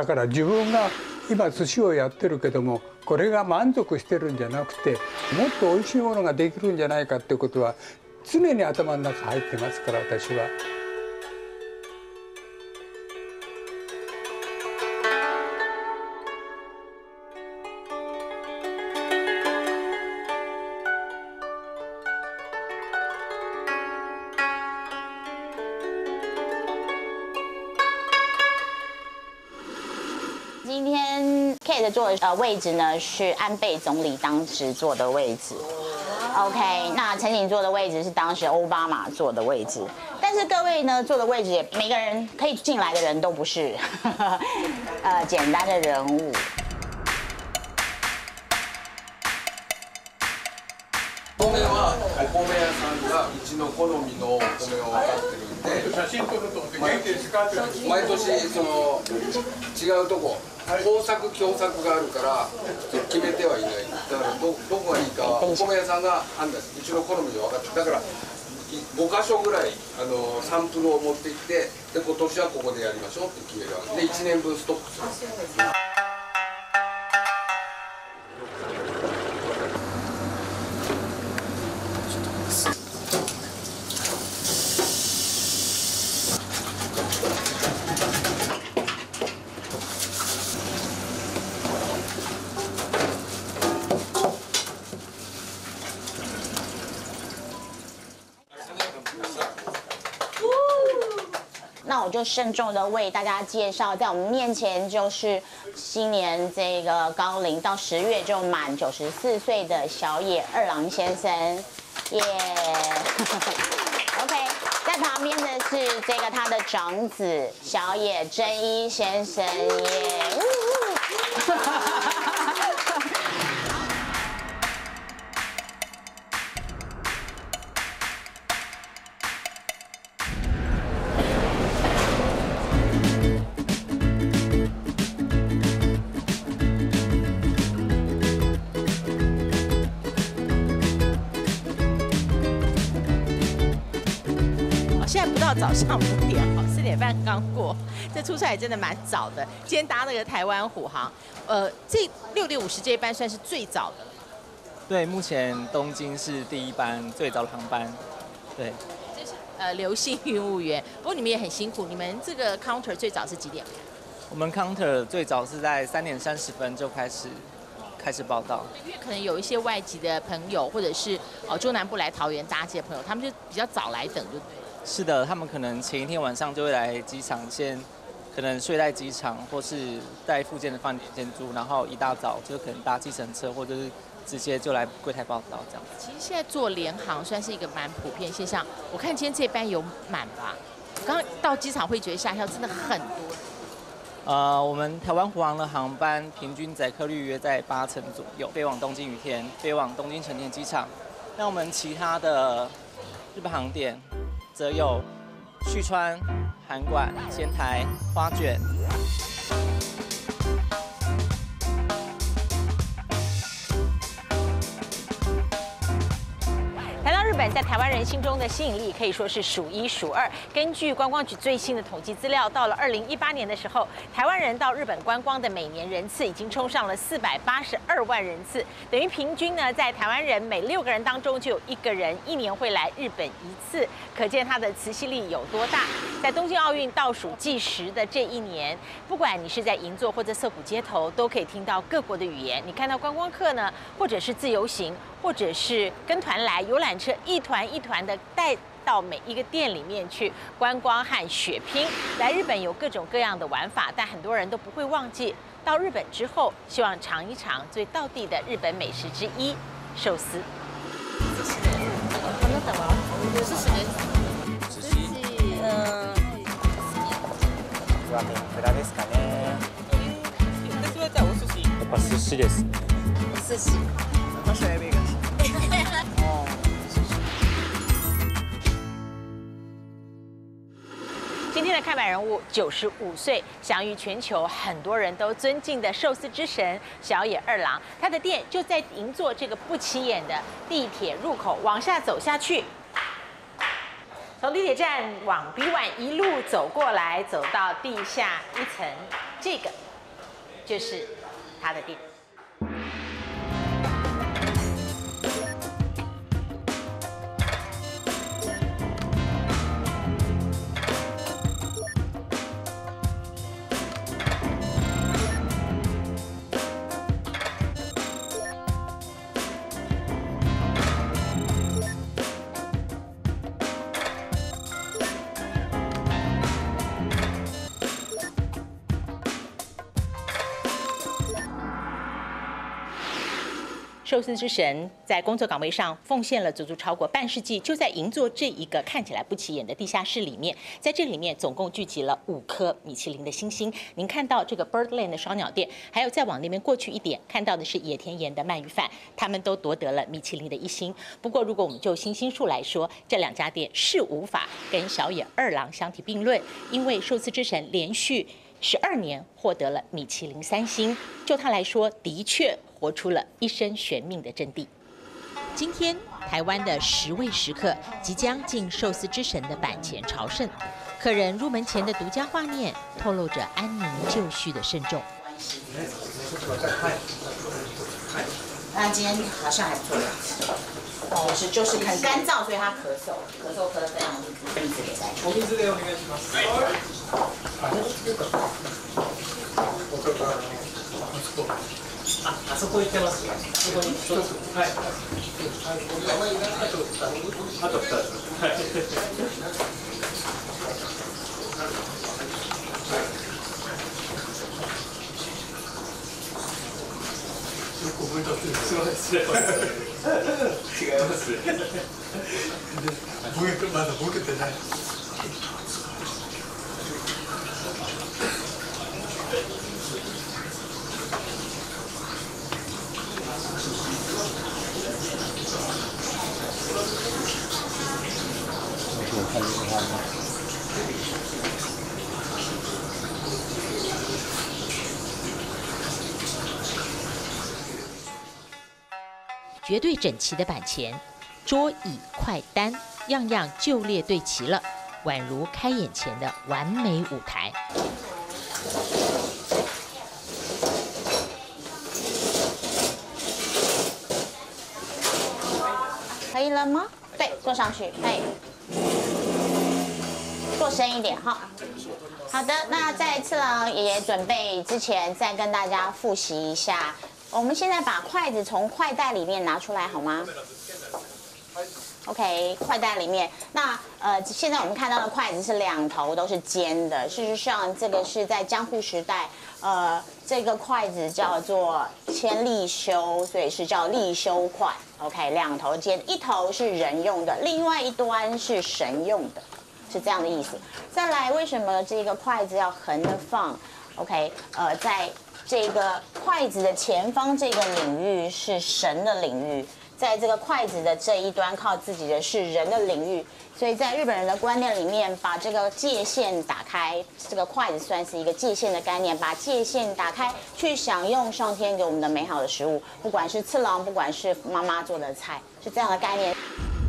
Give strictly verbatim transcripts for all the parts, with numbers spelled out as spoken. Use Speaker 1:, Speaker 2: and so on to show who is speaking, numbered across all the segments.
Speaker 1: だから自分が今寿司をやってるけども、これが満足してるんじゃなくて、もっと美味しいものができるんじゃないかっていうことは常に頭の中入ってますから私は。
Speaker 2: 今天 Kate 坐的呃位置呢是安倍总理当时坐的位置 ，OK， 那陈景坐的位置是当时奥巴马坐的位置，但是各位呢坐的位置也每个人可以进来的人都不是呃简单的人物。
Speaker 3: お米はお米屋さんがうちの好みのお米を分かってるんで、写真撮ると元気ですかって毎年その違うとこ豊作凶作があるから決めてはいない。だからどどこがいいかはお米屋さんが判断してうちの好みで分かってる。だからごかしょぐらいあのサンプルを持ってきて、で今年はここでやりましょうって決めるわけでいちねんぶんストックする。
Speaker 2: 那我就慎重的为大家介绍，在我们面前就是今年这个高龄到十月就满九十四岁的小野二郎先生，耶、yeah ，OK， 在旁边的是这个他的长子小野真一先生，耶、yeah 。
Speaker 4: 现在不到早上五点，好，四点半刚过，这出差也真的蛮早的。今天搭那个台湾虎航，呃，这六点五十这一班算是最早的了。
Speaker 5: 对，目前东京是第一班最早的航班。对，
Speaker 4: 这是呃刘姓运务员，不过你们也很辛苦，你们这个 counter 最早是几点？
Speaker 5: 我们 counter 最早是在三点三十分就开始开始报到，
Speaker 4: 因为可能有一些外籍的朋友，或者是哦中南部来桃园搭机的朋友，他们就比较早来等，就对。
Speaker 5: 是的，他们可能前一天晚上就会来机场先，可能睡在机场，或是在附近的饭店先住，然后一大早就可能搭计程车，或者是直接就来柜台报到这样子。
Speaker 4: 其实现在做联航算是一个蛮普遍现象，我看今天这班有满吧？我刚刚到机场会觉得吓一跳，真的很多。
Speaker 5: 呃，我们台湾虎航的航班平均载客率约在八成左右，飞往东京羽田，飞往东京成田机场。那我们其他的日本航点则有旭川、函馆、仙台、花卷。
Speaker 4: 日本在台湾人心中的吸引力可以说是数一数二。根据观光局最新的统计资料，到了二零一八年的时候，台湾人到日本观光的每年人次已经冲上了四百八十二万人次，等于平均呢，在台湾人每六个人当中就有一个人一年会来日本一次，可见它的磁吸力有多大。在东京奥运倒数计时的这一年，不管你是在银座或者涩谷街头，都可以听到各国的语言。你看到观光客呢，或者是自由行，或者是跟团来游览车。一团一团的带到每一个店里面去观光和血拼。来日本有各种各样的玩法，但很多人都不会忘记到日本之后，希望尝一尝最道地的日本美食之一——寿司。
Speaker 6: あなたは？寿司です。寿司、うん。
Speaker 7: は天ぷらですかね。
Speaker 6: 私はじゃあお寿司。
Speaker 7: やっぱ寿司です。
Speaker 6: 寿司。私はエビが。
Speaker 4: 今天的看板人物九十五岁，享誉全球，很多人都尊敬的寿司之神小野二郎，他的店就在银座这个不起眼的地铁入口，往下走下去，从地铁站往 B 一一路走过来，走到地下一层，这个就是他的店。寿司之神在工作岗位上奉献了足足超过半世纪，就在银座这一个看起来不起眼的地下室里面，在这里面总共聚集了五颗米其林的星星。您看到这个 Birdland 的烧鸟店，还有再往那边过去一点，看到的是野田盐的鳗鱼饭，他们都夺得了米其林的一星。不过，如果我们就星星数来说，这两家店是无法跟小野二郎相提并论，因为寿司之神连续十二年获得了米其林三星，就他来说，的确活出了一生悬命的真谛。今天，台湾的十位食客即将进寿司之神的板前朝圣，客人入门前的独家画面透露着安宁就绪的慎重。
Speaker 2: 那今天好像还不错，哦，是就是很干燥，所以他咳嗽，咳嗽咳得非常厉害。鼻子给大家。お水でお願いします。あ、あそこ行ってます。そこに一つ。はい。あと二つ。はい。ごめんなさい。すみません。違います。ボケまだボケてない。
Speaker 4: 绝对整齐的板前，桌椅快单，样样就列对齐了，宛如开演前的完美舞台。
Speaker 2: 可以了吗？对，坐上去，哎，坐深一点哈。好的，那在次郎爷爷准备之前，再跟大家复习一下。我们现在把筷子从筷袋里面拿出来，好吗 ？OK， 筷袋里面，那呃，现在我们看到的筷子是两头都是尖的。事实上，这个是在江户时代，呃，这个筷子叫做千利休，所以是叫利休筷。OK， 两头尖，一头是人用的，另外一端是神用的，是这样的意思。再来，为什么这个筷子要横的放 ？OK， 呃，在这个筷子的前方这个领域是神的领域，在这个筷子的这一端靠自己的是人的领域，所以在日本人的观念里面，把这个界限打开，这个筷子算是一个界限的概念，把界限打开，去享用上天给我们的美好的食物，不管是次郎，不管是妈妈做的菜，是这样的概念。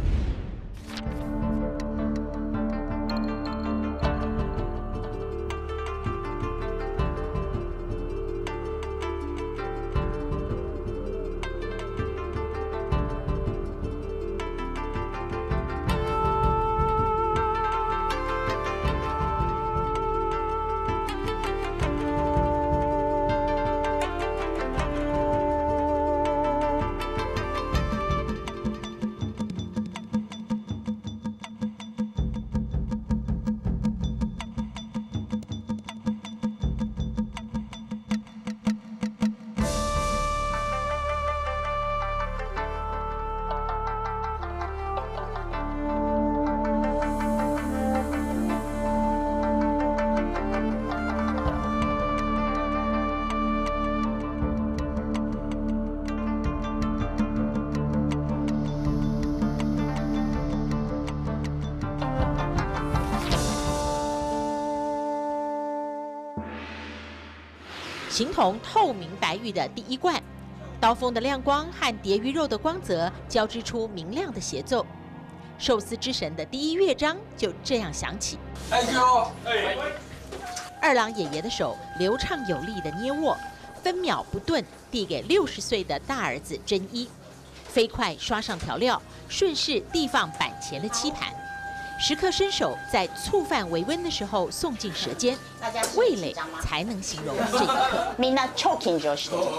Speaker 4: 形同透明白玉的第一罐，刀锋的亮光和蝶鱼肉的光泽交织出明亮的协奏。寿司之神的第一乐章就这样响起。二郎爷爷的手流畅有力的捏握， 分秒不顿递给六十岁的大儿子真一，飞快刷上调料，顺势递放板前的漆盘，时刻伸手在醋饭微温的时候送进舌尖，味蕾才能形容这一刻。
Speaker 2: みんな超緊張してる。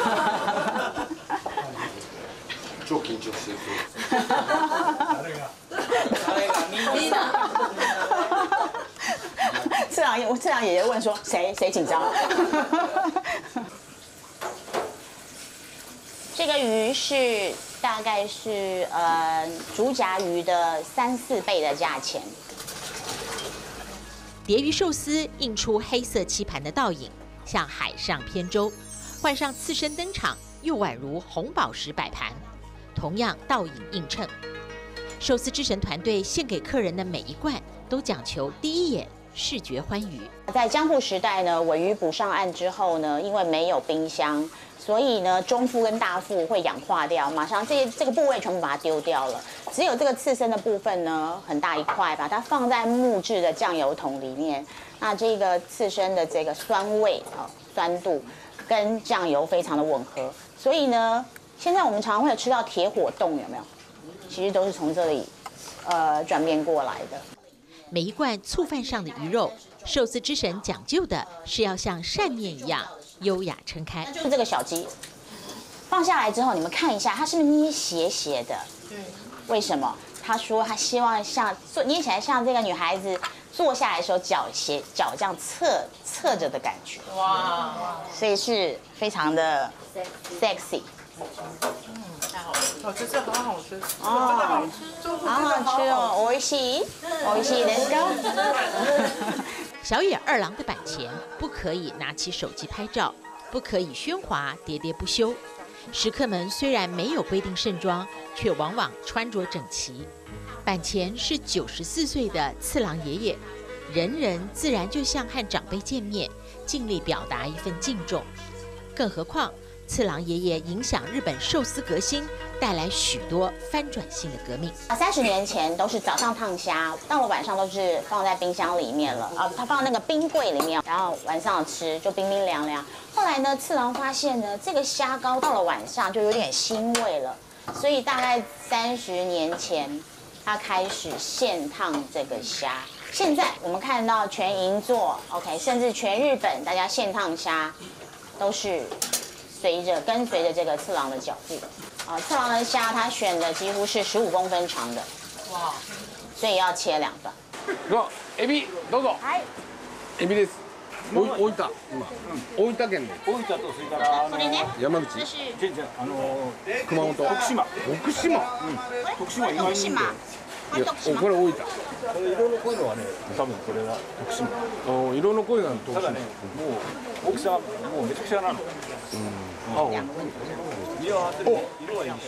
Speaker 3: 超緊張してる。
Speaker 2: 次郎爷，次郎爷爷问说谁谁紧张？这个鱼是大概是呃竹夹鱼的三四倍的价钱。
Speaker 4: 蝶鱼寿司映出黑色漆盘的倒影，像海上扁舟，换上刺身登场，又宛如红宝石摆盘，同样倒影映衬。寿司之神团队献给客人的每一罐，都讲求第一眼视觉欢愉。
Speaker 2: 在江户时代呢，尾鱼捕上岸之后呢，因为没有冰箱，所以呢，中腹跟大腹会氧化掉，马上这这个部位全部把它丢掉了。只有这个刺身的部分呢，很大一块，把它放在木质的酱油桶里面。那这个刺身的这个酸味啊、酸度跟酱油非常的吻合，所以呢，现在我们常常会有吃到铁火冻，有没有？其实都是从这里呃转变过来的。
Speaker 4: 每一罐醋饭上的鱼肉，寿司之神讲究的是要像扇面一样优雅撑开。
Speaker 2: 就是这个小鸡放下来之后，你们看一下，它是不是捏斜斜的？嗯。为什么？他说他希望像做捏起来像这个女孩子坐下来的时候脚斜脚这样侧侧着的感觉。哇！所以是非常的 sexy。
Speaker 6: 哦，这次好好吃，
Speaker 2: 哦，好好吃哦，美味しい，美味しいですか？
Speaker 4: 小野二郎的板前不可以拿起手机拍照，不可以喧哗喋喋不休。食客们虽然没有规定盛装，却往往穿着整齐。板前是九十四岁的次郎爷爷，人人自然就像和长辈见面，尽力表达一份敬重。更何况次郎爷爷影响日本寿司革新，带来许多翻转性的革命。
Speaker 2: 啊，三十年前都是早上烫虾，到了晚上都是放在冰箱里面了啊，它放在那个冰柜里面，然后晚上吃就冰冰凉凉。后来呢，次郎发现呢，这个虾膏到了晚上就有点腥味了，所以大概三十年前，他开始现烫这个虾。现在我们看到全银座 ，OK， 甚至全日本大家现烫虾都是随着跟随着这个次郎的脚步。啊，次郎的虾他选的几乎是十五公分长的，哇，所以要切两段。
Speaker 3: がエビどうぞ。
Speaker 2: はい。
Speaker 3: エビです。お大分今大分県で。
Speaker 7: 大分とそれからあの
Speaker 2: これね。
Speaker 3: 山口。
Speaker 2: 这是
Speaker 7: じゃじゃあの
Speaker 3: 熊本。
Speaker 7: 徳島
Speaker 3: 徳島。
Speaker 7: 徳島意外にいいんだよ。
Speaker 3: いやおこれ大分。
Speaker 7: これ色の濃いのはね多分これが徳島。
Speaker 3: お色の濃いのは徳島。
Speaker 7: ただねもう大きさもうめちゃくちゃなの。
Speaker 3: あお。
Speaker 7: 色は色はいいし。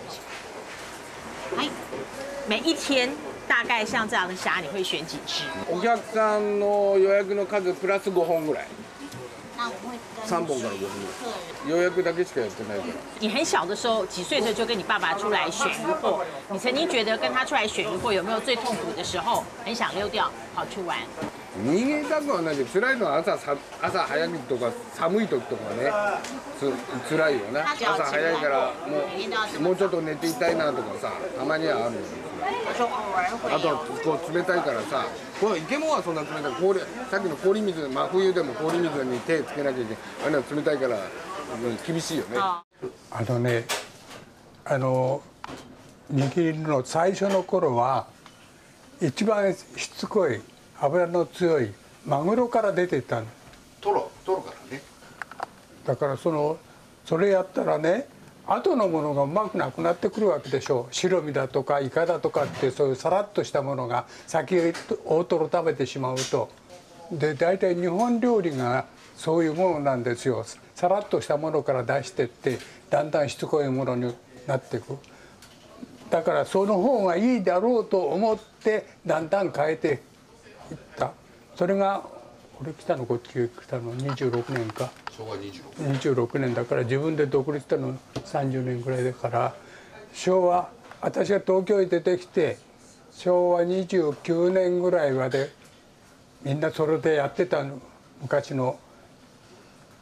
Speaker 4: はい。每一天大概像这样的虾，你会选几只？
Speaker 3: お客さんの予約の数プラスごほんぐらい。
Speaker 2: 那我们会跟
Speaker 3: 三本から五本ぐらい。予約だけしかやってないから。
Speaker 4: 你很小的时候，几岁的时候就跟你爸爸出来选鱼货，你曾经觉得跟他出来选鱼货有没有最痛苦的时候？很想溜掉跑去玩。
Speaker 3: 逃げたくはないけど辛いのは朝さ朝早いとか寒い時とかねつ辛いよね。朝早いからもうもうちょっと寝ていたいなとかさたまにはあるよ。あとこう冷たいからさ、この池もはそんな冷たい氷さっきの氷水真冬でも氷水に手つけなきゃいけないあれは冷たいから厳しいよね。
Speaker 1: あのねあの握りの最初の頃は一番しつこい脂の強いマグロから出てたの。
Speaker 3: トロトロからね。
Speaker 1: だからそのそれやったらね後のものがうまくなくなってくるわけでしょう。白身だとかイカだとかってそういうさらっとしたものが先大トロ食べてしまうとで大体日本料理がそういうものなんですよ。さらっとしたものから出してってだんだんしつこいものになっていく。だからその方がいいだろうと思ってだんだん変えていった。それが俺来たのこっち来たのにじゅうろくねんか。
Speaker 3: 昭和にじゅうろく。
Speaker 1: にじゅうろくねんだから自分で独立したのさんじゅうねんぐらいだから昭和私が東京へ出てきて昭和にじゅうきゅうねんぐらいまでみんなそれでやってたの昔の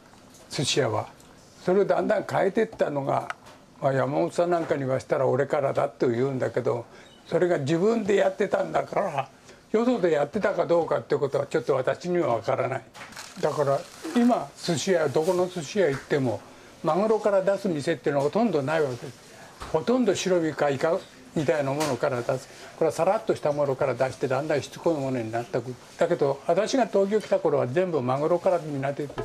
Speaker 1: 寿司屋は。それをだんだん変えていったのが、まあ、山本さんなんかにはしたら俺からだと言うんだけど、それが自分でやってたんだから、よそでやってたかどうかってことはちょっと私には分からない。だから今寿司屋どこの寿司屋行ってもマグロから出す店っていうのはほとんどないわけです。ほとんど白身かイカみたいなものから出す。これはさらっとしたものから出してだんだんしつこいものになってくる。だけど私が東京来た頃は全部マグロからみんな出てた。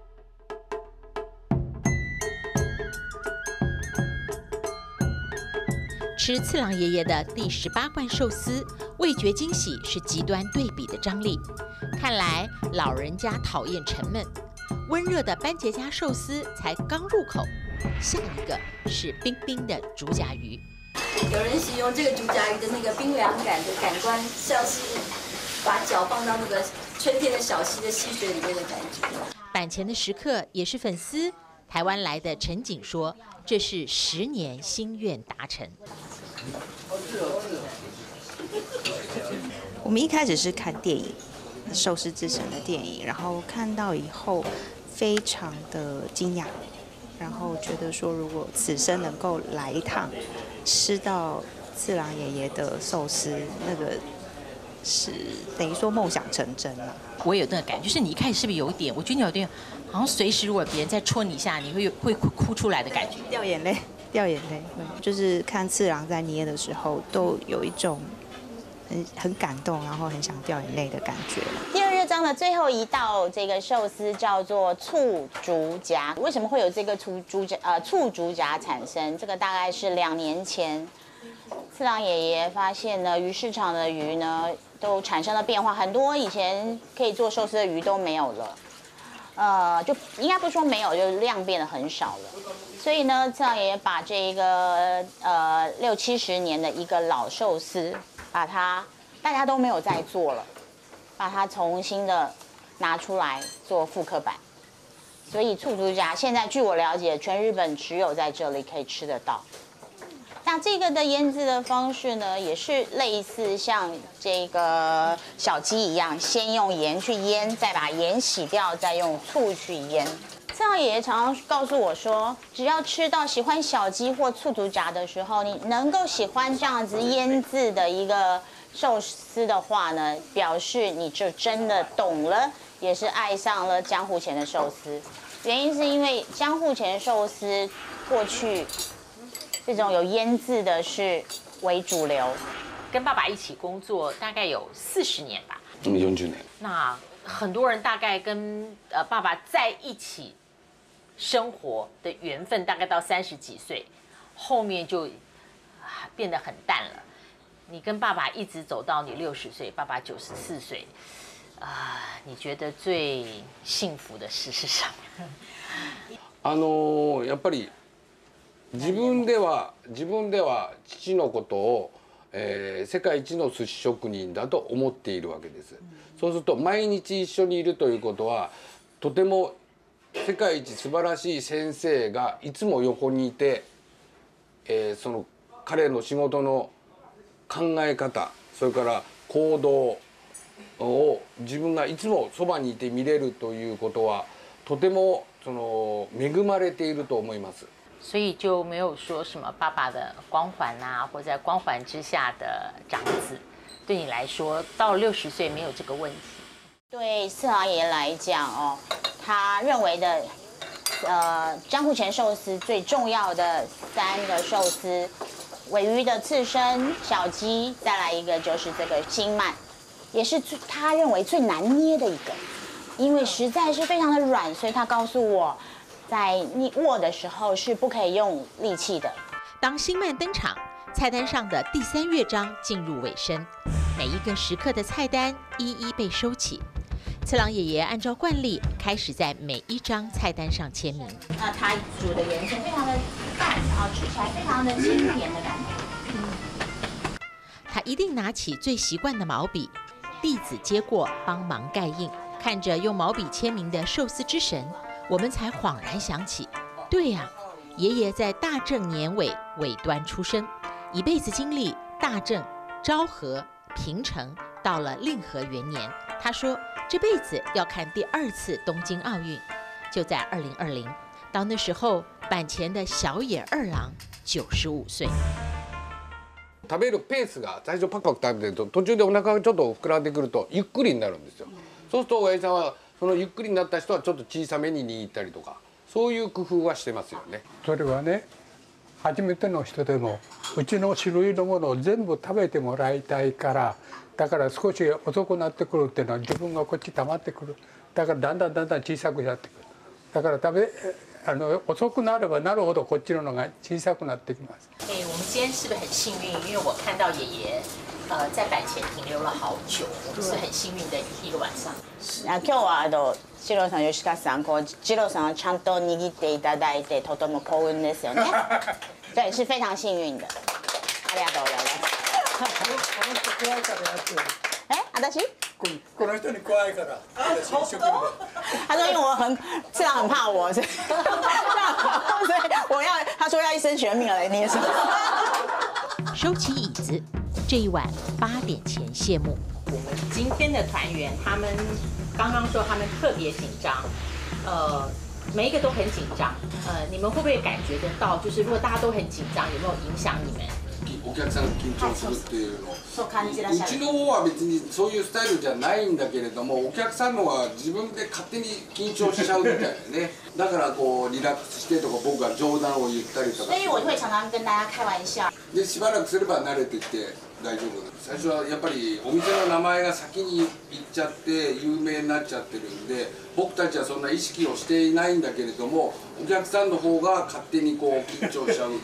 Speaker 4: 吃次郎爷爷的第十八罐寿司，味觉惊喜是极端对比的张力。看来老人家讨厌沉闷，温热的班杰家寿司才刚入口，下一个是冰冰的竹夹鱼。
Speaker 8: 有人形容这个竹夹鱼的那个冰凉感的感官，像是把脚放到那个春天的小溪的溪水里面的感觉。
Speaker 4: 板前的食客也是粉丝，台湾来的陈景说，这是十年心愿达成。
Speaker 9: 我们一开始是看电影《寿司之神》的电影，然后看到以后非常的惊讶，然后觉得说如果此生能够来一趟，吃到次郎爷爷的寿司，那个是等于说梦想成真了。
Speaker 4: 我有那个感觉，就是你一开始是不是有一点？我觉得你有点好像随时如果别人在戳你一下，你会有会哭出来的感觉，
Speaker 9: 掉眼泪。掉眼泪，就是看次郎在捏的时候，都有一种很很感动，然后很想掉眼泪的感觉。
Speaker 2: 第二热章的最后一道这个寿司叫做醋竹夹，为什么会有这个醋竹夹呃醋竹夹产生？这个大概是两年前，次郎爷爷发现呢，鱼市场的鱼呢都产生了变化，很多以前可以做寿司的鱼都没有了。呃，就应该不说没有，就是量变得很少了。所以呢，次郎爷爷把这个呃六七十年的一个老寿司，把它大家都没有在做了，把它重新的拿出来做复刻版。所以醋竹夹现在据我了解，全日本只有在这里可以吃得到。那这个的腌制的方式呢，也是类似像这个小鸡一样，先用盐去腌，再把盐洗掉，再用醋去腌。次郎爷爷常常告诉我说，只要吃到喜欢小鸡或醋竹夹的时候，你能够喜欢这样子腌制的一个寿司的话呢，表示你就真的懂了，也是爱上了江户前的寿司。原因是因为江户前寿司过去这种有腌制的是为主流。
Speaker 4: 跟爸爸一起工作大概有四十年吧。
Speaker 3: 四十年。
Speaker 4: 那很多人大概跟呃爸爸在一起生活的缘分，大概到三十几岁，后面就变得很淡了。你跟爸爸一直走到你六十岁，爸爸九十四岁，啊、呃，你觉得最幸福的事是什么？
Speaker 3: あのやっぱり。自分では自分では父のことを、えー、世界一の寿司職人だと思っているわけです。そうすると毎日一緒にいるということはとても世界一素晴らしい先生がいつも横にいて、えー、その彼の仕事の考え方それから行動を自分がいつもそばにいて見れるということはとてもその恵まれていると思います。
Speaker 4: 所以就没有说什么爸爸的光环啊，或在光环之下的长子，对你来说到六十岁没有这个问题。
Speaker 2: 对次郎爷来讲哦，他认为的呃江户前寿司最重要的三个寿司，尾鱼的刺身、小鸡，再来一个就是这个金鳗，也是最他认为最难捏的一个，因为实在是非常的软，所以他告诉我。在你握的时候是不可以用力气的。
Speaker 4: 当新鳗登场，菜单上的第三乐章进入尾声，每一个时刻的菜单一一被收起。次郎爷爷按照惯例，开始在每一张菜单上签名。
Speaker 2: 那它煮的颜色非常的淡，然后吃起来非常的清甜的感觉。嗯、
Speaker 4: 他一定拿起最习惯的毛笔，弟子接过帮忙盖印，看着用毛笔签名的寿司之神。我们才恍然想起，对呀、啊，爷爷在大正年尾尾端出生，一辈子经历大正、昭和、平成，到了令和元年。他说这辈子要看第二次东京奥运， 就在二零二零，到那时候板前的小野二郎九十五岁。
Speaker 3: 食べるペースが最初パクパク食べてると途中でお腹がちょっと膨らんでくるとゆっくりになるんですよ。そうすると親父さんはそのゆっくりになった人はちょっと小さめに握ったりとかそういう工夫はしてますよね。
Speaker 1: それはね、初めての人でもうちの種類のものを全部食べてもらいたいから、だから少し遅くなってくるっていうのは自分がこっち溜まってくる。だからだんだんだんだん小さくなってくる。だから食べあの遅くなればなるほどこっちののが小さくなってきます。
Speaker 4: 哎，我们今天是不是很幸运？因为我看到爷爷，呃，在板前停留了好久，我们是很幸运的一个晚上。
Speaker 2: あ今日はあの二郎さん、吉川さん、こう二郎さんをちゃんと握っていただいてとても幸運ですよね。对，是非常幸运的。ありがとうございます。
Speaker 1: この人怖いからやってる。
Speaker 2: 哎，私？
Speaker 1: この人に怖いから。私一生懸命。
Speaker 2: 他说因为我很市长很怕我，所以所以我要他说要一生悬命来捏手。
Speaker 4: 收起椅子，这一晚八点前谢幕。我们今天的团员，他们刚刚说他们特别紧张，呃，每一个都很紧张。呃，你们会不会感觉得到，就是如果大家都很紧张，有没有影响你们？
Speaker 3: お客さんが緊張するっていうの、
Speaker 2: そう感じらっしゃる。
Speaker 3: うちの方は別にそういうスタイルじゃないんだけれども、お客さんのは自分で勝手に緊張しちゃうみたいでね。だからこうリラックスしてとか僕が冗談を言ったりとか。
Speaker 2: 所以我会常常跟大家开玩笑。
Speaker 3: でしばらくすれば慣れてきて大丈夫。最初はやっぱりお店の名前が先に言っちゃって有名になっちゃってるんで、僕たちはそんな意識をしていないんだけれども、お客さんの方が勝手にこう緊張しちゃう。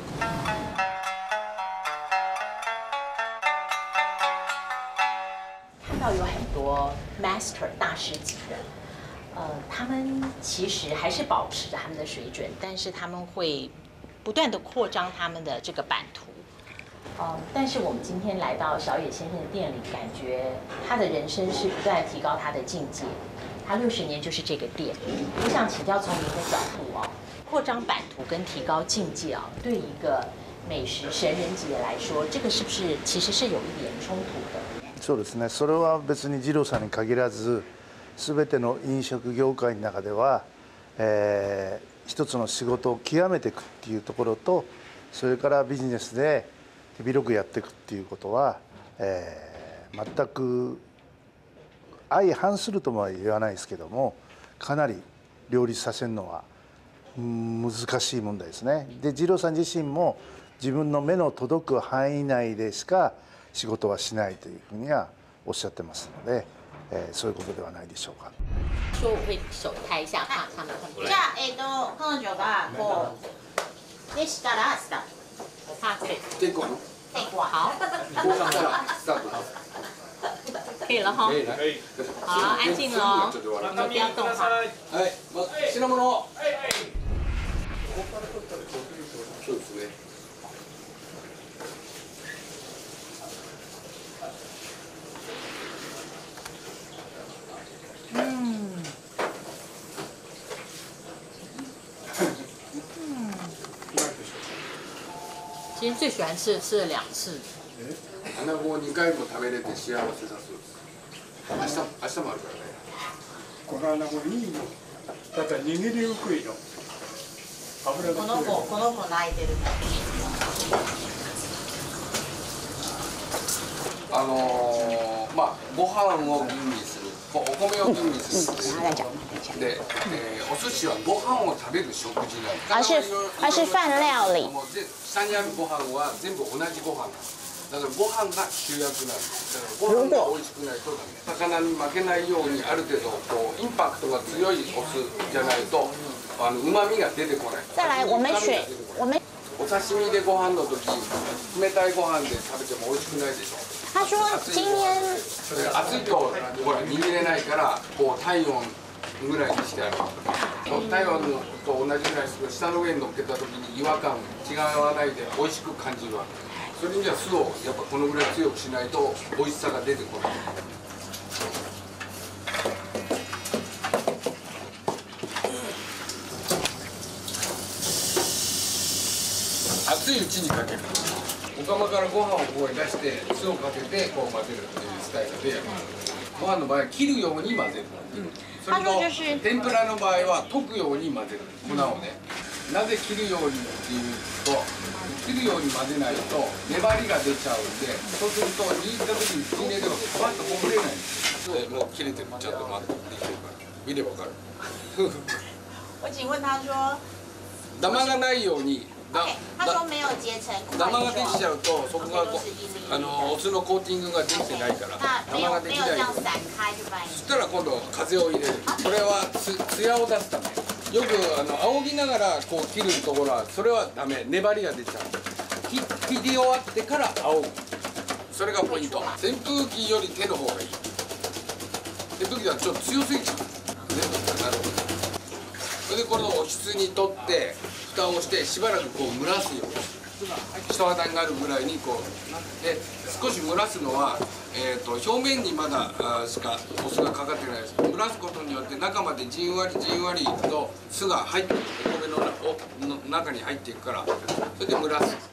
Speaker 4: 看到有很多 master 大师级的，呃，他们其实还是保持着他们的水准，但是他们会不断的扩张他们的这个版图。嗯，但是我们今天来到小野先生的店里，感觉他的人生是不断提高他的境界。他六十年就是这个店，我想请教从您的角度哦，扩张版图跟提高境界啊，对一个美食神人级的来说，这个是不是其实是有一点冲突的？
Speaker 10: そうですね。それは別に二郎さんに限らず、全ての飲食業界の中では、えー、一つの仕事を極めていくっていうところと、それからビジネスで手広くやっていくっていうことは、えー、全く相反するとは言わないですけども、かなり両立させるのは難しい問題ですね。で、二郎さん自身も自分の目の届く範囲内でしか仕事はしないというふうにはおっしゃってますので、えー、そういうことではないでしょうか。
Speaker 4: 说我会手拍一下，怕他们看不
Speaker 2: じゃあえっと彼女がこうでしたらスタート。
Speaker 4: 怕可以。
Speaker 3: 結構
Speaker 2: 結構好。
Speaker 3: こうしたらスタート。
Speaker 4: 可以了哈。好，安静哦，你们不要动哈。
Speaker 3: はい、ま品物。そうですね。
Speaker 4: 今天最喜欢吃的吃了两次。
Speaker 3: アナゴを二回も食べれて幸せだそうです。明日明日もあるからね。
Speaker 1: このアナゴいいの。だから握りにくいの。油が
Speaker 2: この子この子泣いてる。
Speaker 3: あのー、まあご飯を吟味する、お米を吟味する。で、えー、お寿司はご飯を食べる食事なんです。
Speaker 2: 而是而是饭料理。
Speaker 3: 下にあるご飯は全部同じご飯なんです。だからご飯が主役なんです。だからご飯が美味しくないとダメ。魚に負けないようにある程度こうインパクトが強いお酢じゃないとあの旨味が出てこない。
Speaker 2: 再来，我们选我们。
Speaker 3: お刺身でご飯の時冷たいご飯で食べても美味しくないでしょ。
Speaker 2: 他说今天
Speaker 3: 熱いとほら握れないからこう体温ぐらいにしてある。体温と同じぐらいする下の上に乗っけた時に違和感違わないで美味しく感じるわけ。それには酢をやっぱこのぐらい強くしないと美味しさが出てこない。熱いうちにかける。お釜からご飯をこう出して酢をかけてこう混ぜるっていうスタイルでやる。 ご飯の場合は切るように混ぜる。それと天ぷらの場合は溶くように混ぜる粉をね。なぜ切るようにっていうと、切るように混ぜないと粘りが出ちゃうんで、そうすると握った時に口に入れてもパッとほぐれないんですよ。もう切れてる、ちゃんと待ってできてるから見ればわかる。
Speaker 2: 我请问他说，
Speaker 3: ダマがないように。
Speaker 2: 他说没有结成。
Speaker 3: ダマができちゃうとそこがこうあのお酢のコーティングができてないから。ダマができない。そしたら今度風を入れる。これはつ艶を出すため。よくあの仰ぎながらこう切るところはそれはダメ。粘りが出ちゃう。切切り終わってから仰ぐ。それがポイント。扇風機より手の方がいい。扇風機はちょっと強すぎちゃう。ね、なるほど。それでこのおひつに取って蓋をしてしばらくこう蒸らすように人肌になるぐらいにこうで少し蒸らすのは、えー、と表面にまだあしかお酢がかかってないです。蒸らすことによって中までじんわりじんわりと酢が入ってお米のの中に入っていくからそれで蒸らす。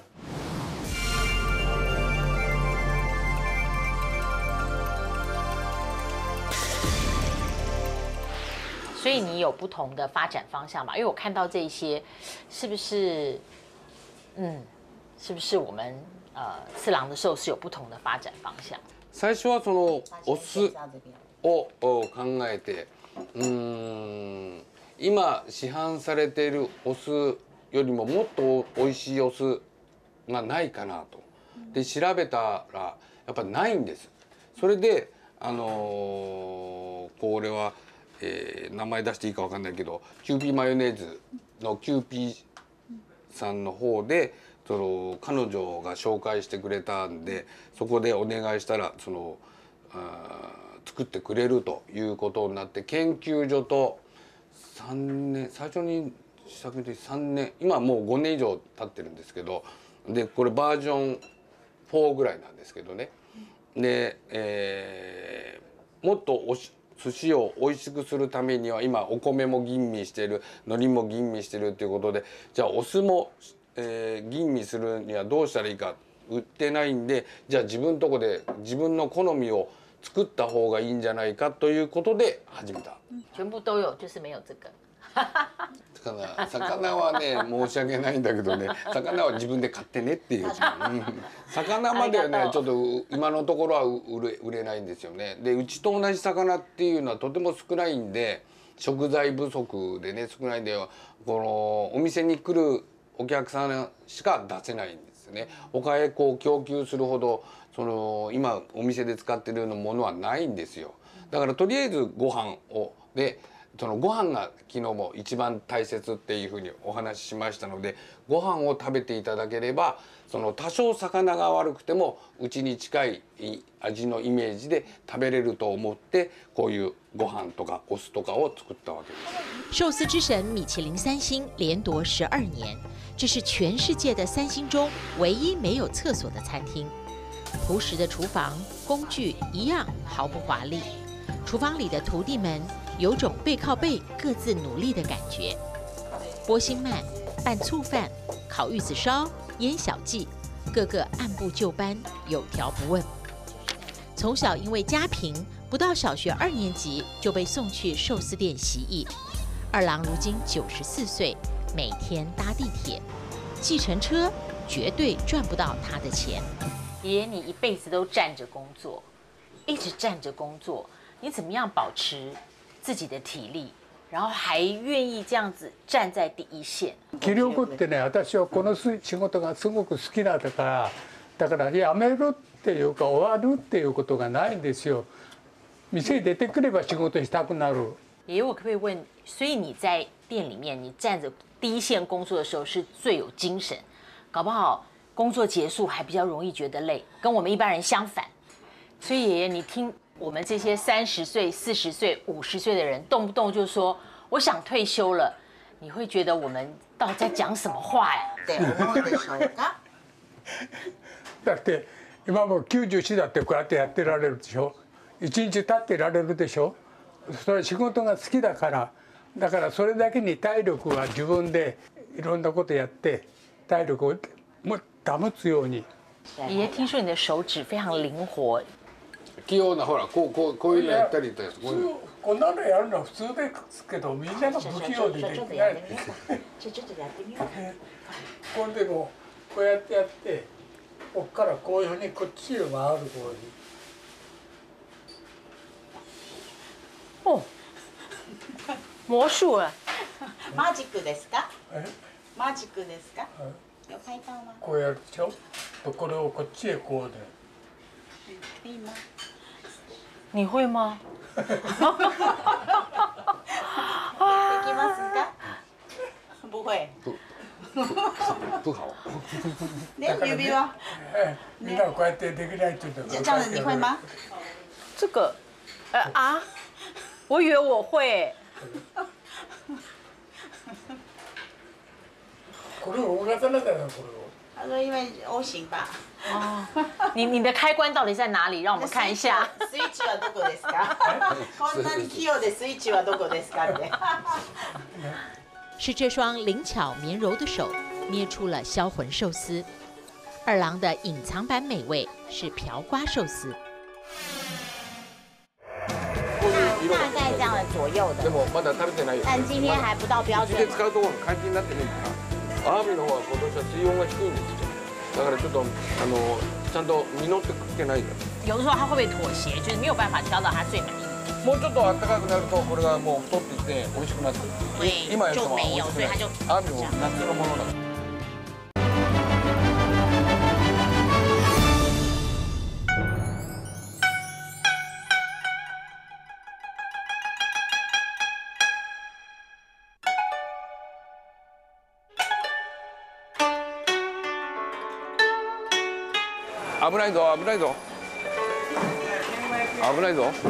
Speaker 4: 所以你有不同的发展方向嘛？因为我看到这一些，是不是，嗯，是不是我们呃次郎的寿司有不同的发展方向？
Speaker 3: 最初はそのお酢を考えて、うーん、今市販されているお酢よりももっと美味しいお酢がないかなと。で調べたらやっぱないんです。それであのー、これは。えー、名前出していいかわかんないけどキューピーマヨネーズのキューピーさんの方でその彼女が紹介してくれたんでそこでお願いしたらそのあ作ってくれるということになって研究所とさんねん最初に試作でさんねん今もうごねん以上経ってるんですけどでこれバージョンよんぐらいなんですけどねで、えー、もっとおし寿司を美味しくするためには今お米も吟味してる海苔も吟味してるっていうことでじゃあお酢も、えー、吟味するにはどうしたらいいか売ってないんでじゃあ自分のとこで自分の好みを作った方がいいんじゃないかということで始めた。
Speaker 4: 全部都有，就是没有这个。
Speaker 3: 魚魚はね申し訳ないんだけどね魚は自分で買ってねっていう、うん、魚まではねちょっと今のところは売れ売れないんですよね。でうちと同じ魚っていうのはとても少ないんで食材不足でね少ないんでこのお店に来るお客さんしか出せないんですよね。他へこう供給するほどその今お店で使ってるようなものはないんですよ。だからとりあえずご飯をでそのご飯が昨日も一番大切っていうふうにお話ししましたのでご飯を食べていただければその多少魚が悪くてもうちに近い味のイメージで食べれると思ってこういうご飯とかお酢とかを作ったわけです。
Speaker 11: 寿司之神米其林三星连夺十二年，这是全世界的三星中唯一没有厕所的餐厅。朴实的厨房工具一样毫不华丽，厨房里的徒弟们。有种背靠背各自努力的感觉。拨心鳗、拌醋饭、烤玉子烧、腌小鸡，个个按部就班，有条不紊。从小因为家贫，不到小学二年级就被送去寿司店习艺。二郎如今九十四岁，每天搭地铁、计程车，绝对赚不到他的钱。
Speaker 4: 爷爷，你一辈子都站着工作，一直站着工作，你怎么样保持？自己的体力，然后还愿意这样子站在第一線。
Speaker 1: 気力ってね、私はこの仕事がすごく好きなんだから、だからやめるっていうか終わるっていうことがないんですよ。店出てくれば仕事したくなる。
Speaker 4: 爷爷，我可不可以问？所以你在店里面，你站着第一线工作的时候是最有精神，搞不好工作结束还比较容易觉得累，跟我们一般人相反。所以爷爷，你听。我们这些三十岁、四十岁、五十岁的人，动不动就说我想退休了，你会觉得我们到底在讲什么话呀？
Speaker 2: 对，思うでしょうか？
Speaker 1: だって今もきゅうじゅうよんだってこうやってやってられるでしょ。一日立ってられるでしょ。それ仕事が好きだから、だからそれだけに体力は自分でいろんなことやって体力をも保つように。
Speaker 4: 爷爷，听说你的手指非常灵活。
Speaker 3: 器用なほらこうこうこういうのやったりとかこういうの。
Speaker 1: こんなのやるのは普通ですけどみんなが不器用でできない。これでもこうやってやってこっからこういうふうにこっちへ回るこういうふうに。
Speaker 4: 哦，魔术了。
Speaker 2: マジックですか？マジックですか？有拍到吗？
Speaker 1: こうやるでしょ。これをこっちへこうで。
Speaker 2: 可以吗？
Speaker 4: 你会吗？
Speaker 2: できますか？不会。
Speaker 3: 不好。
Speaker 2: ね、指輪。
Speaker 1: みんなこうやってできないって言うと。
Speaker 2: 这样子你会吗？
Speaker 4: 这个，呃啊，我以为我会。
Speaker 1: これを大型なんだよこれを。
Speaker 2: 他说因为 O 型吧。
Speaker 4: 哦，你你的开关到底在哪里？让我们看一下。
Speaker 2: スイッチはどこですか？こんなに器用でスイッチはどこですかって。
Speaker 11: 是这双灵巧绵柔的手捏出了销魂寿司。二郎的隐藏版美味是瓢瓜寿司。
Speaker 2: 大概这样的左右的。
Speaker 3: でもまだ食べてないよ。
Speaker 2: 但今天还不到标准。
Speaker 3: うちで使うところが解禁になってないから。アワビの方は今年は水温が低いんですよ。だからちょっとあのちゃんと実って食ってないから。
Speaker 4: 有的时候它会不会妥协，就是没有办法挑到它最满意。
Speaker 3: もうちょっと暖かくなるとこれがもう太ってきて美味しくなってくる。今やるとは美味しくない。アワビも夏のものだから。危ないぞ危ないぞ危ないぞ。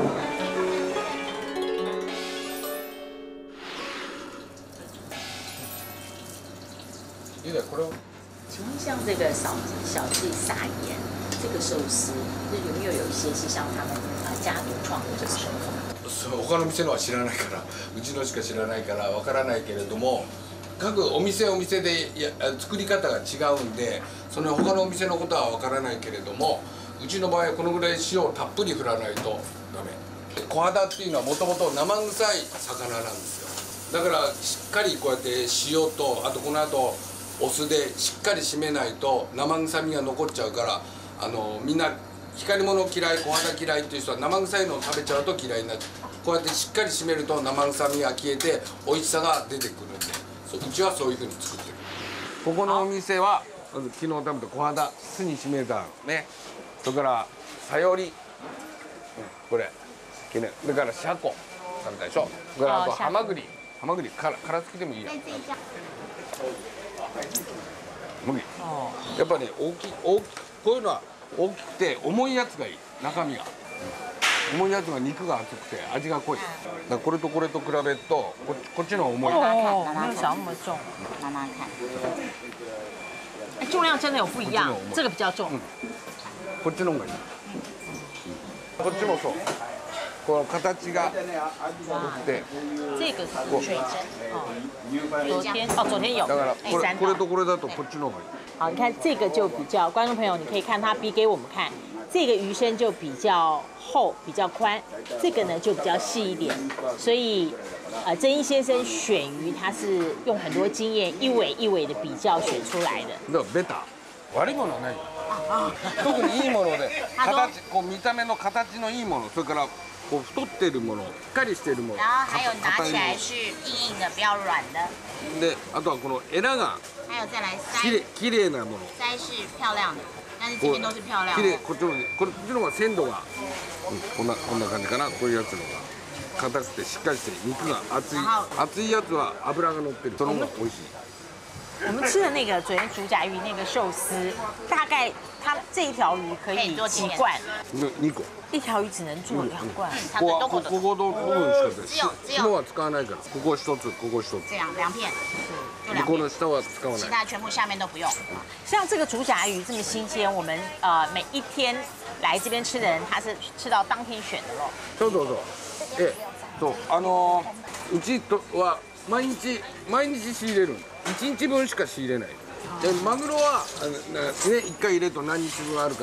Speaker 3: 有点これ。
Speaker 11: 请问像这个小小气撒盐这个寿司，这有没有有一些是像他们啊家族创的这个手法？
Speaker 3: 他の店のは知らないから、うちのしか知らないからわからないけれども。各お店お店でや作り方が違うんで、その他のお店のことはわからないけれども、うちの場合はこのぐらい塩をたっぷり振らないとダメ。小肌っていうのはもともと生臭い魚なんですよ。だからしっかりこうやって塩と、あとこの後お酢でしっかり締めないと生臭みが残っちゃうから、あのみんな光り物嫌い、小肌嫌いっていう人は生臭いのを食べちゃうと嫌いになっちゃう。こうやってしっかり締めると生臭みが消えて美味しさが出てくるんで。うちはそういうふうに作ってる。ここのお店はまず昨日食べた小肌酢にしめたね、それからさより、うん、これそれからシャコ食べたでしょ。それからあとハマグリ、ハマグリから殻付きでもいいや。麦やっぱね大きい大きこういうのは大きくて重いやつがいい。中身が重いやつが肉が厚くて味が濃い。だからこれとこれと比べるとここっちの重い。
Speaker 4: 哦，没有想那么重。
Speaker 2: 慢慢看。
Speaker 4: 哎，重量真的有不一样，这个比较重。
Speaker 3: こっちの方がいい。こっちもそう。この形が良くて。
Speaker 4: 这个是水蒸。哦，昨天哦，昨天有。
Speaker 3: だからこれこれとこれだとこっちの方がいい。
Speaker 4: 好，你看这个就比较，观众朋友你可以看它比给我们看。这个鱼身就比较厚、比较宽，这个呢就比较细一点，所以呃，曾一先生选鱼他是用很多经验，一尾一尾的比较选出来的。
Speaker 3: だからベタ悪いものはない。特にいいもので形こう見た目の形のいいもの、それからこう太ってるもの、しっかりしてるもの。
Speaker 2: 然后还有拿起来是硬硬的，不要软的。
Speaker 3: で、あとはこのエラが
Speaker 2: 还有再来
Speaker 3: きれい綺麗なもの。
Speaker 2: 鳃是漂亮的。但是这边都是漂亮。
Speaker 3: 綺麗こっちのこれこっちの方が鮮度が、うん、こんなこんな感じかな。こういうやつのが硬くてしっかりして肉が厚い厚いやつは脂が乗ってる。その方が美味しい。
Speaker 4: 我们吃的那个昨天竹甲鱼那个寿司，大概它这一条鱼可以几罐？
Speaker 3: 二個。
Speaker 4: 一条鱼只能做两罐。
Speaker 3: ここここの部分しかない。下は使わないから。ここ一つ、ここ一つ。
Speaker 2: 这样两片。
Speaker 3: この下は使わない。
Speaker 2: 其他全部下面都不用。
Speaker 4: 像这个竹甲鱼这么新鲜，我们呃每一天来这边吃的人，他是吃到当天选的喽。
Speaker 3: そうそうそう。え、そうあのうちとは毎日毎日仕入れる。一日分しか仕入れない。でマグロはね一回入れると何日分あるから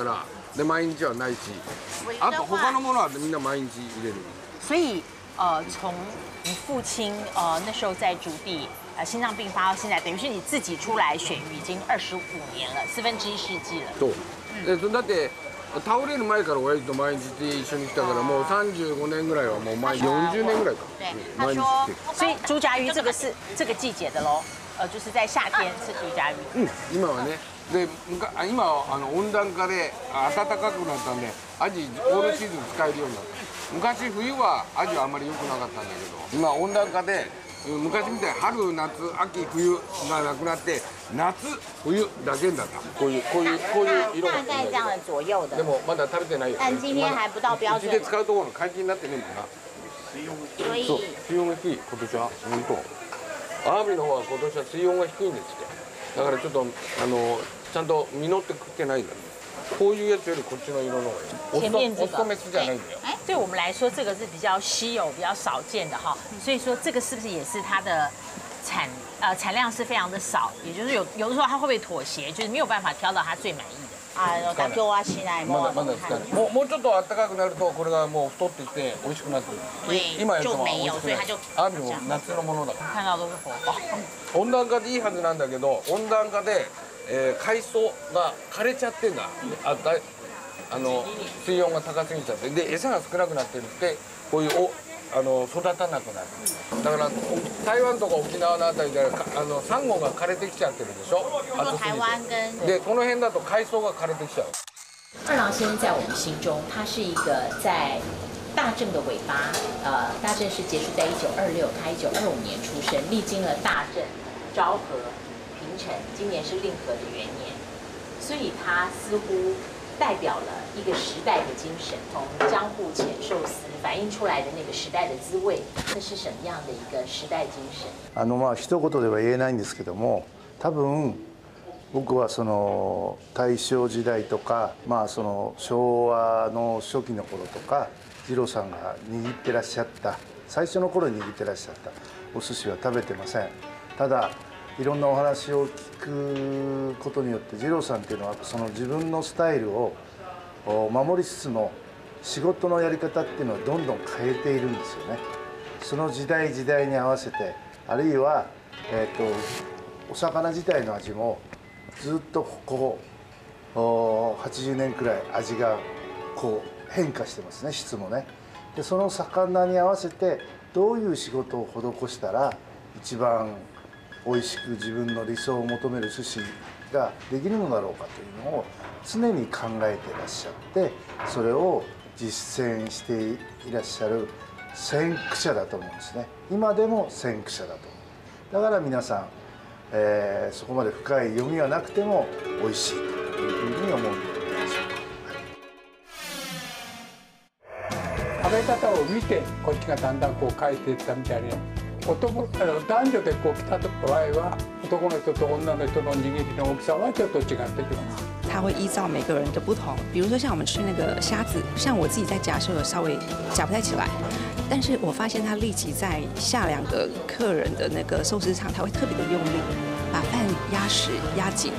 Speaker 3: で毎日はないし、あと他のものはみんな毎日入れる。
Speaker 4: 所以呃，从你父亲呃那时候在竹地呃心脏病发到现在，等于是你自己出来选鱼已经二十五年了，四分之一世纪了。
Speaker 3: そう。でだって倒れる前から親父と毎日一緒に来たからもう三十五年ぐらいはもう毎四十年ぐらいか。
Speaker 4: 对，他说，所以竹荚鱼这个是这个季节的喽，呃，就是在夏天吃竹荚鱼。
Speaker 3: うん、今はね。で今はあの温暖化で暖かくなったんでアジオールシーズン使えるようになった。昔冬はアジはあんまり良くなかったんだけど今温暖化で昔みたいに春夏秋冬がなくなって夏冬だけになった。こういうこういうこういう色が。
Speaker 2: 大概这样的左右的。
Speaker 3: でもまだ食べてないよ。
Speaker 2: 但今天还不到標準。
Speaker 3: うちで使うところの解禁になってねえもんな。
Speaker 2: 所以
Speaker 3: そう水温が低い今年は本当。アワビの方は今年は水温が低いんですって。だからちょっとあのちゃんと実って食ってないんだ。こういうやつよりこっちの色の方がいい。
Speaker 4: 前面这个，
Speaker 3: オスとメスじゃないんだよ。
Speaker 4: 哎，对我们来说，这个是比较稀有、比较少见的哈。所以说，这个是不是也是它的产呃产量是非常的少？也就是有有的时候它会不会妥协，就是没有办法挑到它最满意的。
Speaker 2: あの妥協はしない。
Speaker 3: まだまだ使えない。もうもうちょっと暖かくなるとこれがもう太ってきて美味しくなってくる。今やると美味しくない。アワビも夏のものだから。
Speaker 4: 看到都是活宝。
Speaker 3: 温暖化でいいはずなんだけど温暖化で、えー、海藻が枯れちゃってんだ。あだあの水温が高すぎちゃってで餌が少なくなってるってこういうおあの育たなくなる。だから台湾とか沖縄のあたりであのサンゴが枯れてきちゃってるでしょ。
Speaker 2: 台湾跟
Speaker 3: でこの辺だと海藻が枯れてきちゃう。
Speaker 11: 二郎先生在我们心中，他是一个在大正的尾巴。呃，大正是结束在一九二六，他一九二五年出生，历经了大正、昭和、平成，今年是令和的元年，所以他似乎代表了一个时代的精神，从江户浅寿司反映出来的那个时代的滋味，这是什么样的一个时代精神？
Speaker 10: あのまあ一言では言えないんですけども、多分僕はその大正時代とか、まあその昭和の初期の頃とか、二郎さんが握ってらっしゃった最初の頃に握ってらっしゃったお寿司は食べてません。ただいろんなお話を聞くことによって二郎さんっていうのはその自分のスタイルを守りつつも仕事のやり方っていうのをどんどん変えているんですよね。その時代時代に合わせてあるいは、えー、とお魚自体の味もずっとここはちじゅうねんくらい味がこう変化してますね、質もね。でその魚に合わせてどういう仕事を施したら一番美味しく自分の理想を求める寿司ができるのだろうかというのを常に考えていらっしゃってそれを実践していらっしゃる先駆者だと思うんですね。今でも先駆者だと思う。だから皆さん、えー、そこまで深い読みはなくても美味しいというふうに思うんではないでしょうか。
Speaker 1: 食べ方を見てこっちがだんだんこう変えていったみたいに男あの男女でこう来た場合は男の人と女の人の握りの大きさはちょっと違ってきます。
Speaker 9: 它会依照每个人的不同，比如说像我们吃那个虾子，像我自己在夹的时候稍微夹不太起来，但是我发现它立即在下两个客人的那个寿司场，它会特别的用力，把饭压实压紧。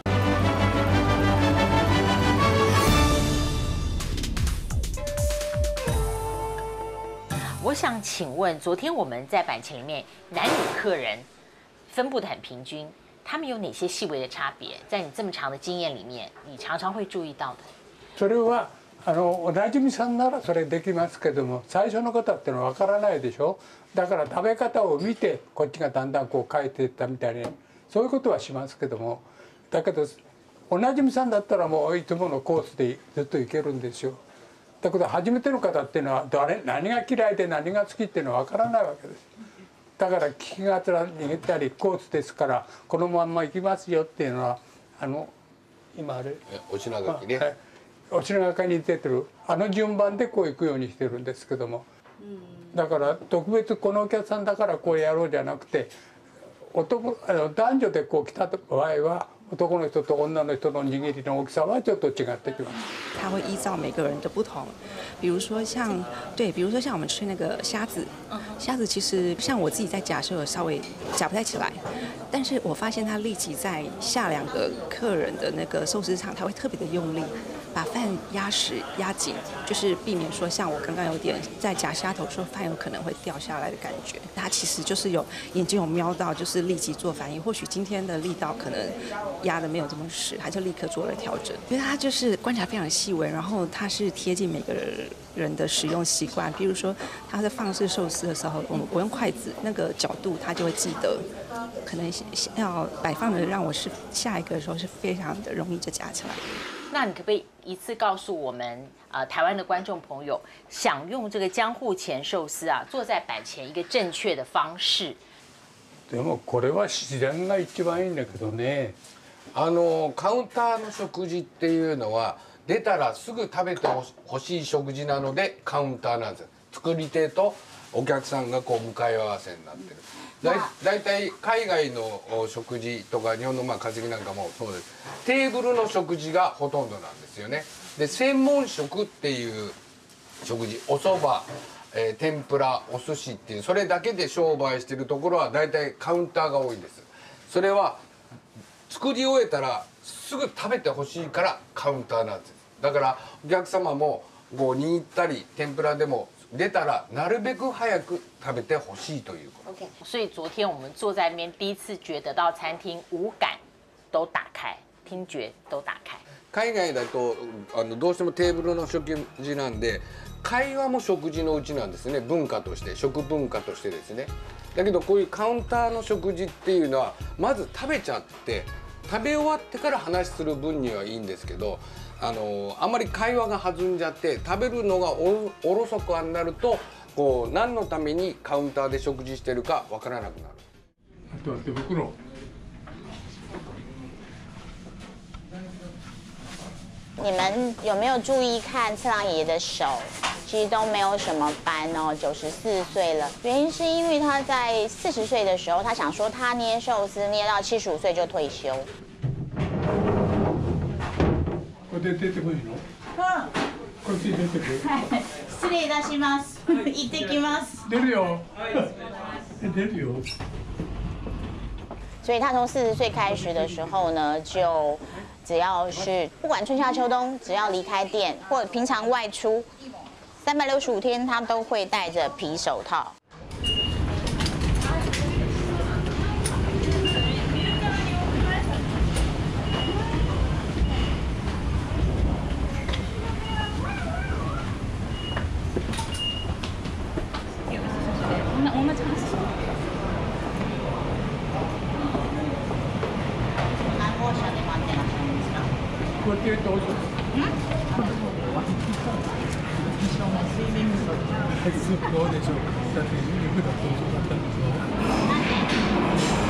Speaker 4: 我想请问，昨天我们在板前里面男女客人分布的很平均，他们有哪些细微的差別？在你這麼長的經驗裡面，你常常會注意到的。
Speaker 1: それはあのおなじみさんならそれできますけども最初の方ってのは分からないでしょ。だから食べ方を見てこっちがだんだんこう変えていったみたいにそういうことはしますけどもだけどおなじみさんだったらもういつものコースでずっといけるんですよ。だけど初めての方っていうのは誰何が嫌いで何が好きっていうのは分からないわけです。だから利きがつら逃げたりコースですからこのまんま行きますよっていうのはあの今あれ
Speaker 3: お品書きね、
Speaker 1: はい、お品書きに出てるあの順番でこう行くようにしてるんですけども、だから特別このお客さんだからこうやろうじゃなくて男あの男女でこう来た場合は男の人と女の人の握りの大きさはちょっと違ってきます。
Speaker 9: 它会依照每个人的不同，比如说像对，比如说像我们吃那个虾子，虾子其实像我自己在夹的时候稍微夹不太起来，但是我发现它立即在下两个客人的那个寿司场，它会特别的用力，
Speaker 12: 把饭压实压紧，就是避免说像我刚刚有点在夹虾头说饭有可能会掉下来的感觉。他其实就是有眼睛有瞄到，就是立即做反应。或许今天的力道可能压的没有这么实，他就立刻做了调整。因为他就是观察非常细微，然后他是贴近每个人的使用习惯。比如说他在放式寿司的时候，我我用筷子那个角度，他就会记得，可能要摆放的让我是下一个的时候是非常的容易就夹起来。
Speaker 4: 那你可不可以一次告诉我们，呃，台湾的观众朋友，享用这个江户前寿司啊，坐在板前一个正确的方式？
Speaker 1: でもこれは自然が一番いいんだけどね。
Speaker 3: あのカウンターの食事っていうのは出たらすぐ食べてほしい食事なのでカウンターなんですよ。作り手とお客さんがこう向かい合わせになってる。だいだいたい海外の食事とか日本のまあ化石なんかもそうです。テーブルの食事がほとんどなんですよね。で専門食っていう食事、お蕎麦、えー、天ぷら、お寿司っていうそれだけで商売してるところはだいたいカウンターが多いんです。それは作り終えたらすぐ食べてほしいからカウンターなんです。だからお客様もこう握ったり天ぷらでも出たらなるべく早く食べてほしいということ。
Speaker 4: OK， 所以昨天我们坐在那边，第一次觉得到餐厅五感都打开，听觉都打开。
Speaker 3: 海外だとあのどうしてもテーブルの食事なんで会話も食事のうちなんですね。文化として食文化としてですね。だけどこういうカウンターの食事っていうのはまず食べちゃって食べ終わってから話する分にはいいんですけど、あのあんまり会話が弾んじゃって食べるのがおおろそかになるとこう何のためにカウンターで食事してるかわからなくなる。
Speaker 1: あとは手袋。
Speaker 2: 你们有没有注意看次郎爷爷的手？其实都没有什么斑哦，九十四岁了。原因是因为他在四十岁的时候，他想说他捏寿司捏到七十五岁就退休。
Speaker 1: これで出てこいの？うん。こっち出てくる。
Speaker 2: はい。失礼いたします。行ってきます。
Speaker 1: 出るよ。出るよ。
Speaker 2: 所以他从四十岁开始的时候呢，就。只要是不管春夏秋冬，只要离开店或者平常外出，三百六十五天他都会戴着皮手套。
Speaker 1: こうやってどうぞ。スープどうでしょう。だって肉だと遅かったんでしょ。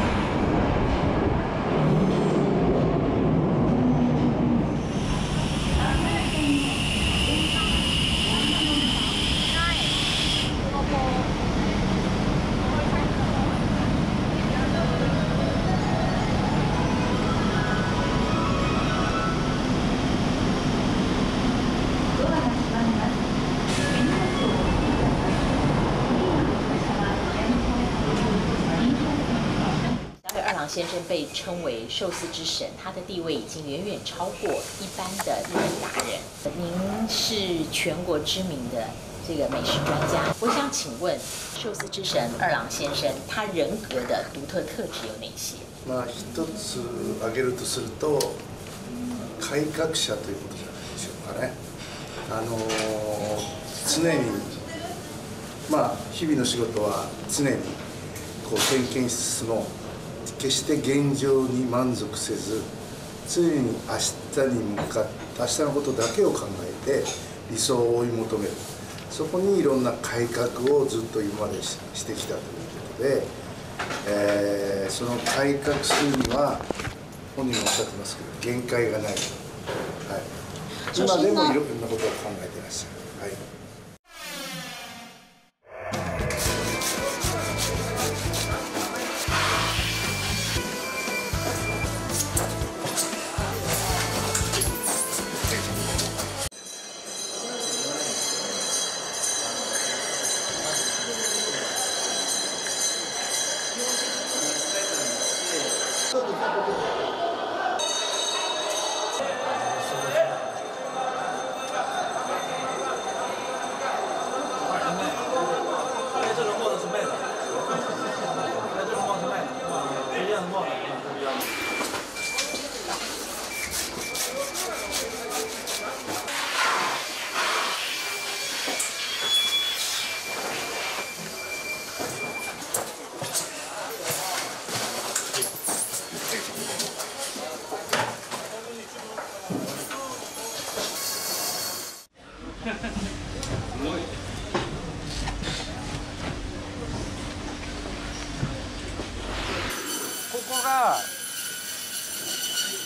Speaker 11: 先生被称为寿司之神，他的地位已经远远超过一般的日本达人。您是全国知名的这个美食专家，我想请问寿司之神二郎先生，他人格的独特特质有哪些？
Speaker 10: まあ一つ挙げるとすると改革者ということじゃないでしょうかね。あの常にまあ日々の仕事は常にこう点検しつつも。決して現状に満足せず常に明日に向かって明日のことだけを考えて理想を追い求める、そこにいろんな改革をずっと今まで し, してきたということで、えー、その改革するには本人もおっしゃってますけど限界がない、はい、今でもいろんなことを考えていらっしゃる。はい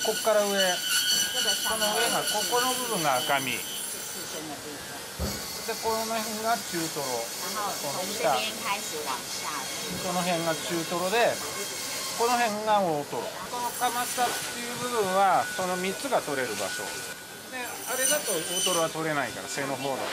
Speaker 13: こっから上、この上がここの部分が赤身。でこの辺が中トロ。この下。この辺が中トロで、この辺が大トロ。このかま下っていう部分はそのみっつが取れる場所。であれだと大トロは取れないから背の方だと。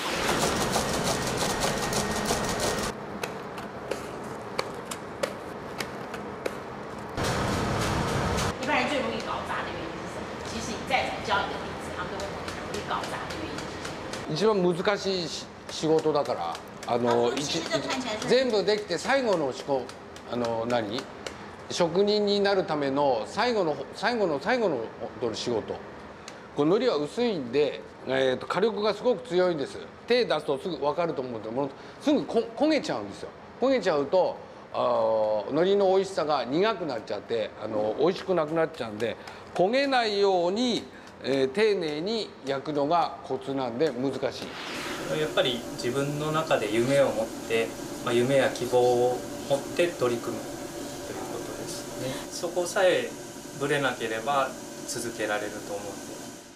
Speaker 4: 一般人最容易搞砸的原因是什么？其实你再怎么教你的弟子，他们都会很容易搞砸的原因。
Speaker 3: 一番難しい仕事だから、あの一全部できて最後の仕事、あの何職人になるための最後の最後の最後の仕事。この海苔は薄いんで、えー、と火力がすごく強いんです。手出すとすぐ分かると思うんですけど、すぐこ焦げちゃうんですよ。焦げちゃうとあ海苔の美味しさが苦くなっちゃってあの美味しくなくなっちゃうんで、焦げないように、えー、丁寧に焼くのがコツなんで難しい。
Speaker 14: やっぱり自分の中で夢を持って、まあ、夢や希望を持って取り組むということですね。そこさえぶれなければ続けられると思うんで。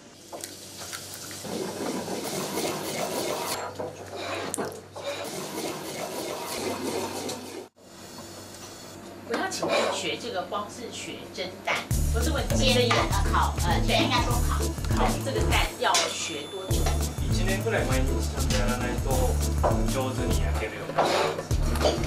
Speaker 4: 我要请问学这个光是学蒸蛋，不是问煎的烤，呃，对，应该说烤烤这个蛋要学多久？
Speaker 14: 一年ぐらい毎日ちゃんとやらないと上手に焼けるようになります。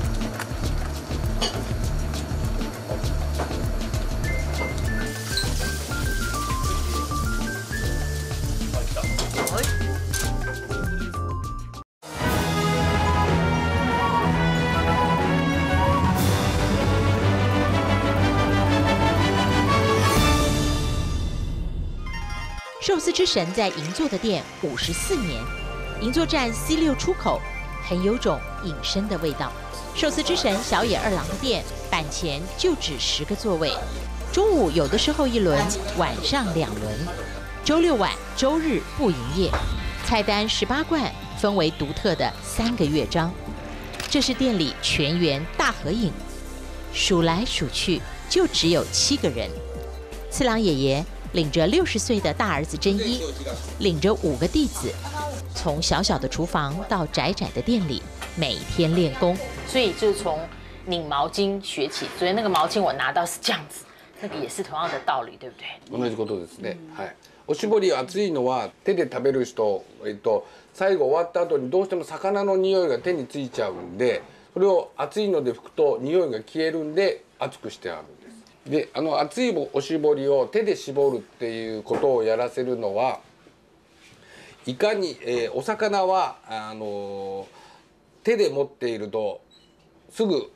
Speaker 11: 寿司之神在银座的店五十四年，银座站 C 六出口很有种隐身的味道。寿司之神小野二郎的店板前就只十个座位，中午有的时候一轮，晚上两轮，周六晚、周日不营业。菜单十八贯分为独特的三个乐章，这是店里全员大合影，数来数去就只有七个人。次郎爷爷领着六十岁的大儿子真一，领着五个弟子，从小小的厨房到窄窄的店里，每天练功。
Speaker 4: 所以就是从拧毛巾学起。昨天那个毛巾我拿到是这样子，那个也是同样的道理，对不对？
Speaker 3: 同じことですね。はい。おしぼり熱いのは手で食べる人、えっと最後終わった後にどうしても魚の匂いが手についちゃうんで、それを熱いので拭くと匂いが消えるんで熱くしてあるんです。であの熱いおしぼりを手で絞るっていうことをやらせるのはいかに、えー、お魚はあの手で持っているとすぐ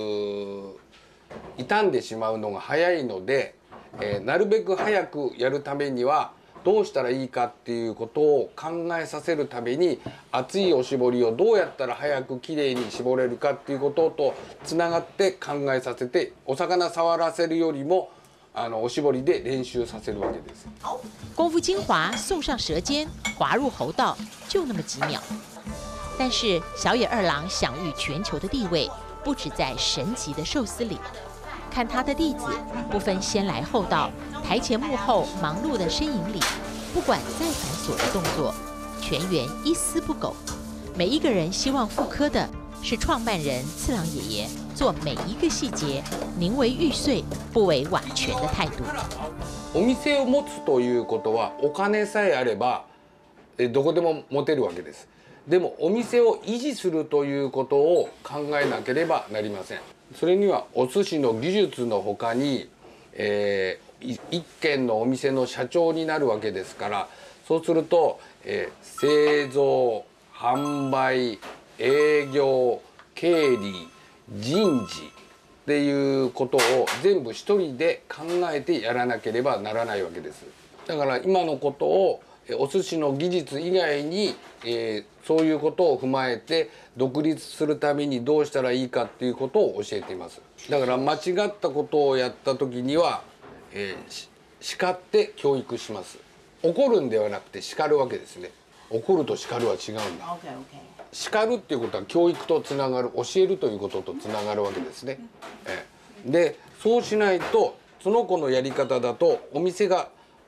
Speaker 3: 傷んでしまうのが早いので、えー、なるべく早くやるためにはどうしたらいいかっていうことを考えさせるために熱いおしぼりをどうやったら早くきれいに絞れるかっていうこととつながって考えさせて、お魚触らせるよりもあのおしぼりで練習させるわけです。
Speaker 11: 功夫精华送上舌尖，滑入喉道，就那么几秒。但是小野二郎享誉全球的地位，不止在神级的寿司里。看他的弟子，不分先来后到，台前幕后忙碌的身影里，不管再繁琐的动作，全员一丝不苟。每一个人希望复刻的是创办人次郎爷爷做每一个细节宁为玉碎，不为瓦全的态度。
Speaker 3: お店を持つということはお金さえあればどこでも持てるわけです。でもお店を維持するということを考えなければなりません。それにはお寿司の技術のほかに、えー、一軒のお店の社長になるわけですから、そうすると、えー、製造、販売、営業、経理、人事っていうことを全部一人で考えてやらなければならないわけです。だから今のことをお寿司の技術以外に、えー、そういうことを踏まえて独立するためにどうしたらいいかっていうことを教えています。だから間違ったことをやった時には、えー、叱って教育します。怒るんではなくて叱るわけですね。怒ると叱るは違うんだ。叱るっていうことは教育とつながる、教えるということとつながるわけですね。えー、でそうしないとその子のやり方だとお店が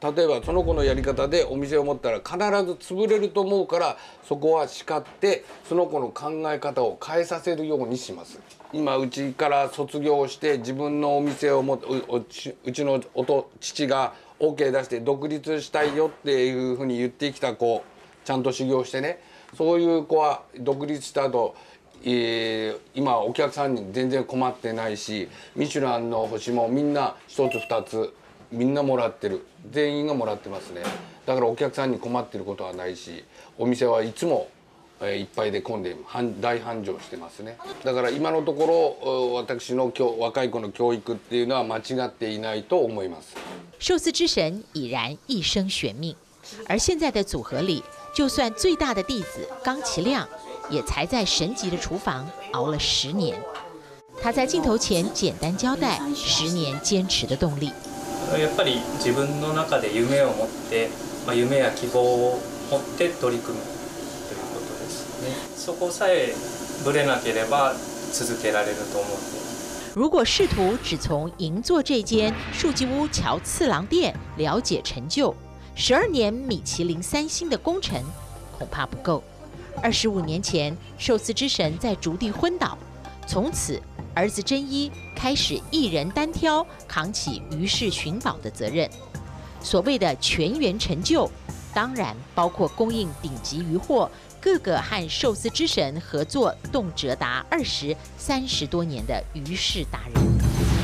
Speaker 3: 例えばその子のやり方でお店を持ったら必ず潰れると思うから、そこは叱ってその子の考え方を変えさせるようにします。今うちから卒業して自分のお店をも う, う, うちのおと父が オーケー 出して独立したいよっていうふうに言ってきた子、ちゃんと修行してね、そういう子は独立した後、えー、今お客さんに全然困ってないし、ミシュランの星もみんなひとつふたつみんなもらってる、全員がもらってますね。だからお客さんに困ってることはないし、お店はいつもいっぱいで混んで大繁盛してますね。だから今のところ私の若い子の教育っていうのは間違っていないと思います。
Speaker 11: 寿司之神已然一生悬命，而现在的组合里，就算最大的弟子冈崎亮，也才在神级的厨房熬了十年。他在镜头前简单交代十年坚持的动力。
Speaker 14: やっぱり自分の中で夢を持って、まあ、夢や希望を持って取り組むということですね。そこさえぶれなければ続けられると思うので。
Speaker 11: 如果试图只从银座这间树吉屋乔次郎店了解成就，十二年米其林三星的功臣恐怕不够。二十五年前，寿司之神在竹地昏倒，从此儿子真一开始一人单挑，扛起鱼市寻宝的责任。所谓的全员成就，当然包括供应顶级鱼货。 各个和寿司之神合作，动辄达二十三十多年的鱼市达人。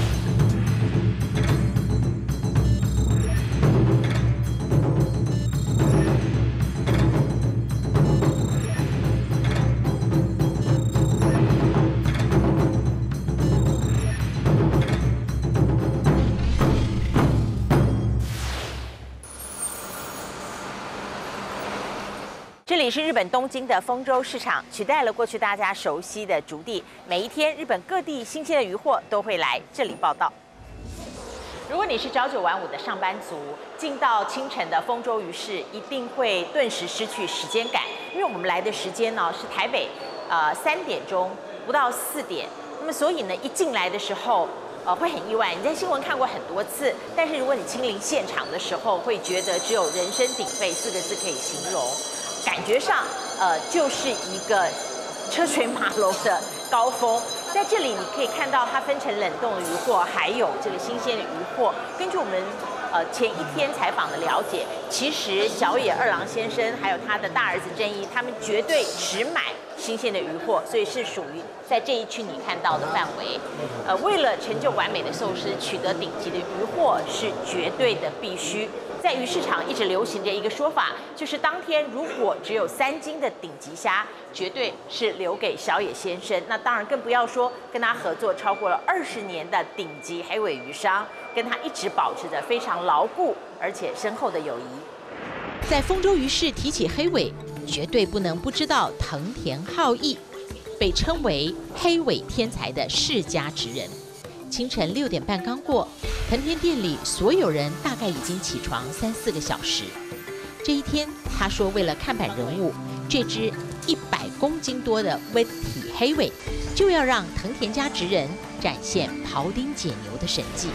Speaker 4: 这里是日本东京的丰州市场，取代了过去大家熟悉的竹地。每一天，日本各地新鲜的鱼货都会来这里报道。如果你是朝九晚五的上班族，进到清晨的丰州鱼市，一定会顿时失去时间感，因为我们来的时间呢是台北呃三点钟不到四点，那么所以呢一进来的时候。 呃，会很意外。你在新闻看过很多次，但是如果你亲临现场的时候，会觉得只有“人声鼎沸”四个字可以形容。感觉上，呃，就是一个车水马龙的高峰。在这里，你可以看到它分成冷冻的鱼货，还有这个新鲜的鱼货。根据我们呃前一天采访的了解，其实小野二郎先生还有他的大儿子真一，他们绝对只买 新鲜的鱼货，所以是属于在这一区你看到的范围。呃，为了成就完美的寿司，取得顶级的鱼货是绝对的必须。在鱼市场一直流行着一个说法，就是当天如果只有三斤的顶级虾，绝对是留给小野先生。那当然更不要说跟他合作超过了二十年的顶级黑尾鱼商，跟他一直保持着非常牢固而且深厚的友谊。
Speaker 11: 在丰州鱼市提起黑尾， 绝对不能不知道藤田浩一，被称为黑尾天才的世家职人。清晨六点半刚过，藤田店里所有人大概已经起床三四个小时。这一天，他说为了看板人物，这只一百公斤多的温体黑尾，就要让藤田家职人展现庖丁解牛的神技。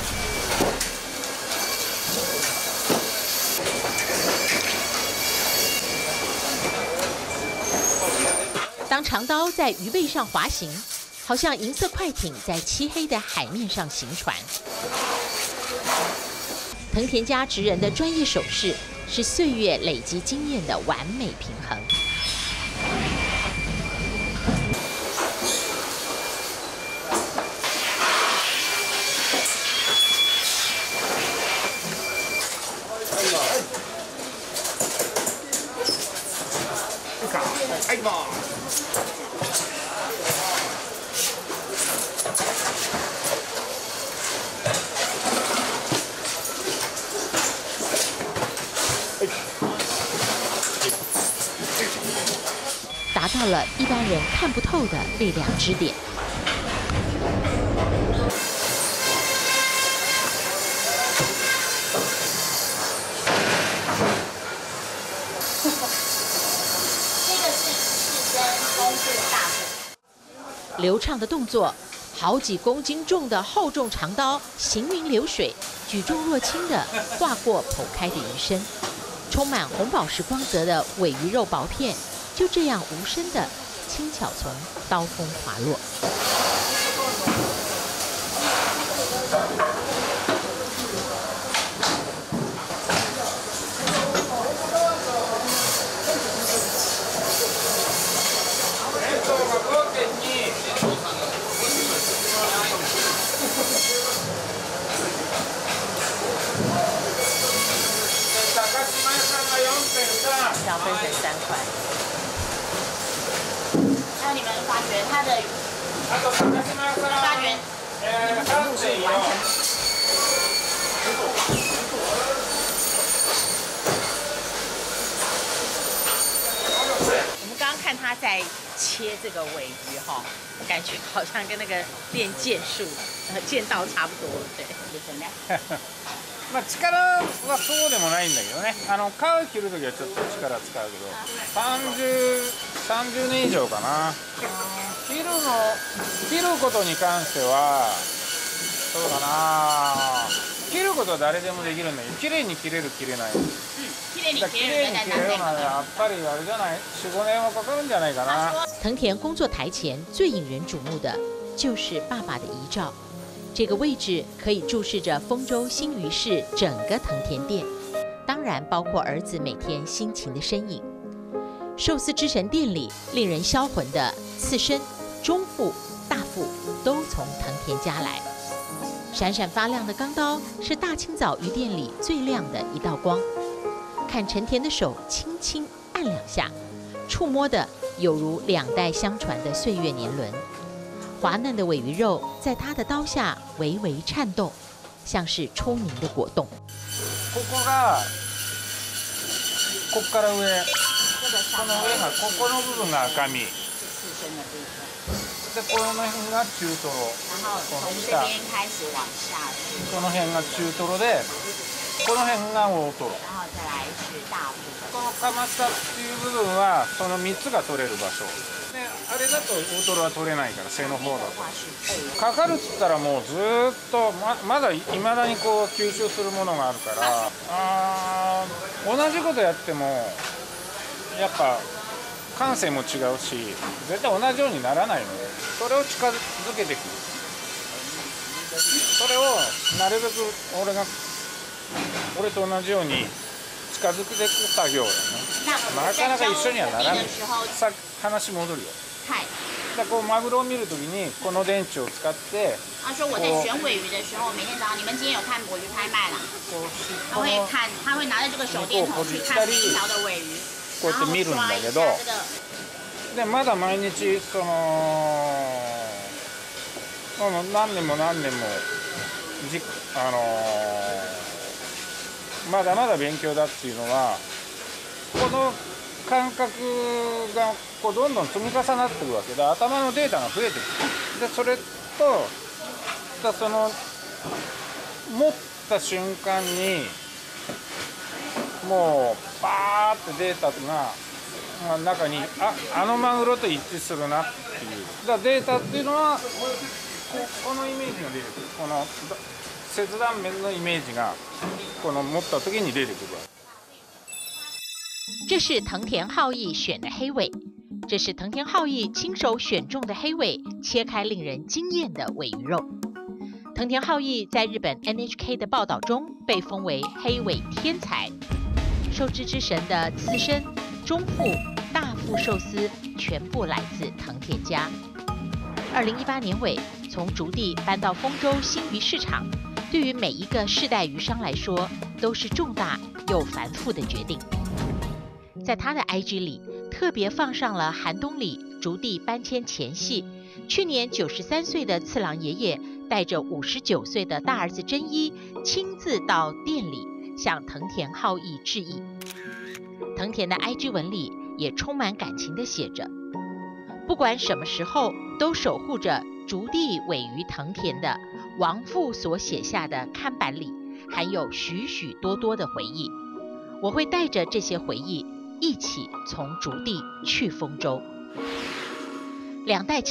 Speaker 11: 当长刀在鱼背上滑行，好像银色快艇在漆黑的海面上行船。藤田家职人的专业手势，是岁月累积经验的完美平衡。达到了一般人看不透的力量支点。流畅的动作， 好几公斤重的厚重长刀行云流水，举重若轻地划过剖开的鱼身，充满红宝石光泽的尾鱼肉薄片就这样无声地轻巧从刀锋滑落。
Speaker 4: 这样分成三块。
Speaker 2: 还有你们发觉它的发觉程度是完成。
Speaker 4: 我们刚刚看他在切这个尾鱼哈，感觉好像跟那个练剑术、呃剑道差不多，对。
Speaker 13: まあ力はそうでもないんだけどね。あの皮切るときはちょっと力使うけど、三十三十年以上かな。切るの切ることに関してはそうだな。切ることは誰でもできるんだけど、綺麗に切れる切れない。
Speaker 2: 綺麗に
Speaker 13: 切れる切れるのはやっぱりあれじゃない。四五年はかかるんじゃないかな。
Speaker 11: 藤田工作台前最引人瞩目的就是爸爸的遗照。这个位置可以注视着丰州新余市整个藤田店，当然包括儿子每天辛勤的身影。寿司之神店里令人销魂的刺身、中腹、大腹都从藤田家来。闪闪发亮的钢刀是大清早鱼店里最亮的一道光。看陈田的手轻轻按两下，触摸的有如两代相传的岁月年轮。滑嫩的尾鱼肉在他的刀下微微颤动，像是抽凝的果冻。
Speaker 13: ここがここから上、この上がここの部分が赤身。でこの辺が中トロ。
Speaker 2: 然后从这边开始往下。
Speaker 13: この辺が中トロで、この辺が大トロ。
Speaker 2: 然後再来是大部。
Speaker 13: このカマサっていう部分はそのみっつが取れる場所。であれだと大トロは取れないから背の方だとかかるっつったらもうずっと ま, まだいまだにこう吸収するものがあるからあ同じことやってもやっぱ感性も違うし絶対同じようにならないのでそれを近づけていくそれをなるべく俺が俺と同じように近づけていく作業だねなかなか一緒にはならないさ話戻るよ
Speaker 2: はい
Speaker 13: でこうマグロを見るときにこの電池を使って
Speaker 2: 他说我在选尾鱼的时候每天早上你们今天有看尾鱼拍卖啦他会看他会拿着这个手电筒去看每一条的尾鱼
Speaker 13: こうやって見るんだけどでまだ毎日その何年も何年もじあのまだまだ勉強だっていうのはこの感覚がこうどんどん積み重なっていくわけで頭のデータが増えてくるでそれとその持った瞬間にもうバーってデータが中にああのマグロと一致するなっていうだデータっていうのは このイメージが出てくるこの切断面のイメージがこの持った時に出てくる。
Speaker 11: 这是藤田浩义选的黑尾，这是藤田浩义亲手选中的黑尾，切开令人惊艳的尾鱼肉。藤田浩义在日本 N H K 的报道中被封为黑尾天才，寿司之神的刺身、中腹、大腹寿司全部来自藤田家。二零一八年尾，从竹地搬到丰州新鱼市场，对于每一个世代鱼商来说，都是重大又繁复的决定。在他的 I G 里，特别放上了寒冬里竹地搬迁前夕，去年九十三岁的次郎爷爷带着五十九岁的大儿子真一，亲自到店里向藤田浩义致意。藤田的 I G 文里也充满感情地写着：不管什么时候，都守护着竹地尾鱼藤田的王父所写下的看板里，含有许许多多的回忆。我会带着这些回忆，一起从竹地去丰州。两代情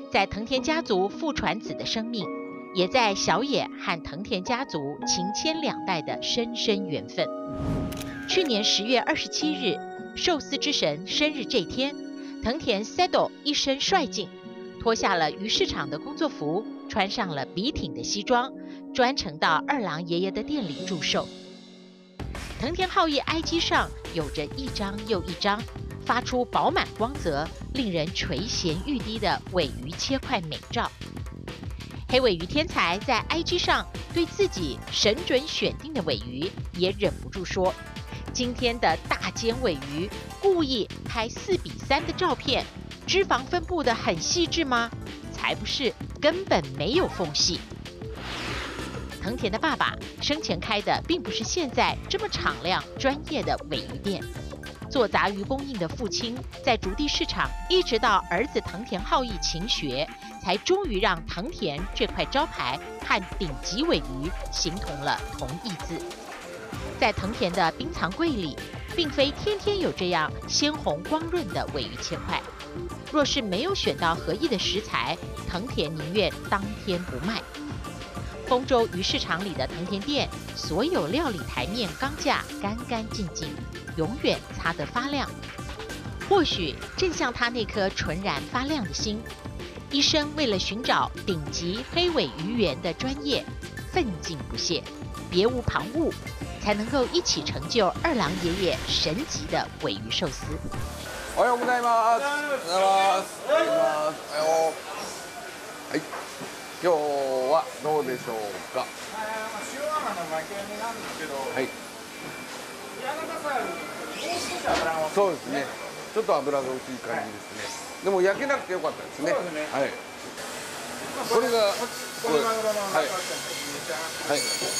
Speaker 11: 在藤田家族父传子的生命，也在小野和藤田家族情牵两代的深深缘分。去年十月二十七日，寿司之神生日这天，藤田 Seto 一身帅劲，脱下了鱼市场的工作服，穿上了笔挺的西装，专程到二郎爷爷的店里祝寿。藤田浩一 I G 上有着一张又一张发出饱满光泽、令人垂涎欲滴的鲔鱼切块美照。黑鲔鱼天才在 I G 上对自己神准选定的鲔鱼也忍不住说：“今天的大间鲔鱼故意拍四比三的照片，脂肪分布的很细致吗？才不是，根本没有缝隙。”藤田的爸爸生前开的并不是现在这么敞亮专业的鲔鱼店，做杂鱼供应的父亲在竹地市场一直到儿子藤田浩一勤学，才终于让藤田这块招牌和顶级鲔鱼形同了同义字。在藤田的冰藏柜里，并非天天有这样鲜红光润的鲔鱼切块。若是没有选到合意的食材，藤田宁愿当天不卖。丰州鱼市场里的藤田店，所有料理台面钢架干干净净，永远擦得发亮。或许正像他那颗纯然发亮的心，一生为了寻找顶级黑鲔鱼源的专业，奋进不懈，别无旁骛，才能够一起成就二郎爷爷神级的鲔鱼寿司。
Speaker 3: おはようございます。おはようございます。おはようございます。おはよう。はい。今日はどうでしょうか。
Speaker 13: 塩釜の巻き上げなんですけど。
Speaker 3: はい。
Speaker 13: 柔らかさよりもう少し油が。
Speaker 3: そうですね。ちょっと油が薄い感じですね。でも焼けなくてよかったですね。
Speaker 13: そうですね。
Speaker 3: はい。これが
Speaker 13: これマグロの中
Speaker 3: はい。はい。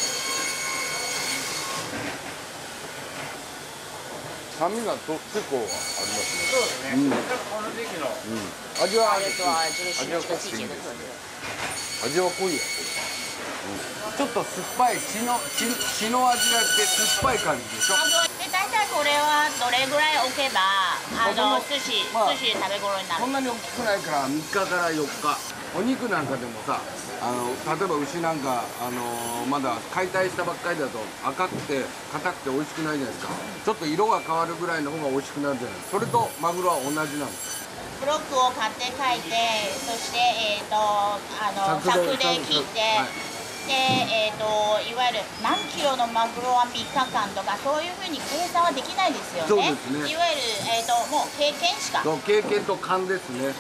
Speaker 3: 酸味がと結構ありますね。
Speaker 13: そうですね。
Speaker 3: うん。
Speaker 13: この時期の。
Speaker 3: うん。味は
Speaker 2: 这个这个是这个
Speaker 3: 味は濃くていいです。
Speaker 2: 季节的特色。
Speaker 3: 味は濃いやつ。ちょっと酸っぱい血の血血の味がして酸っぱい感じでしょ。
Speaker 2: で大体これはどれぐらい置けばあの寿司
Speaker 3: まあ
Speaker 2: 寿司食べ頃になる。
Speaker 3: そんなに大きくないからみっかからよっか。お肉なんかでもさ、あの例えば牛なんかあのまだ解体したばっかりだと赤くて硬くて美味しくないじゃないですか。ちょっと色が変わるぐらいの方が美味しくなるじゃない。それとマグロは同じなんです。
Speaker 2: ブロックを買って書いて、そしてえっ、ー、とあの
Speaker 3: 柵で
Speaker 2: 柵で切って。はいでえー、といわゆる何キロのマグロはみっかかんとかそういうふうに計算はできないですよね。
Speaker 3: そうですね。
Speaker 2: いわゆる、えー、ともう経験しか。
Speaker 3: そう経験と勘ですね。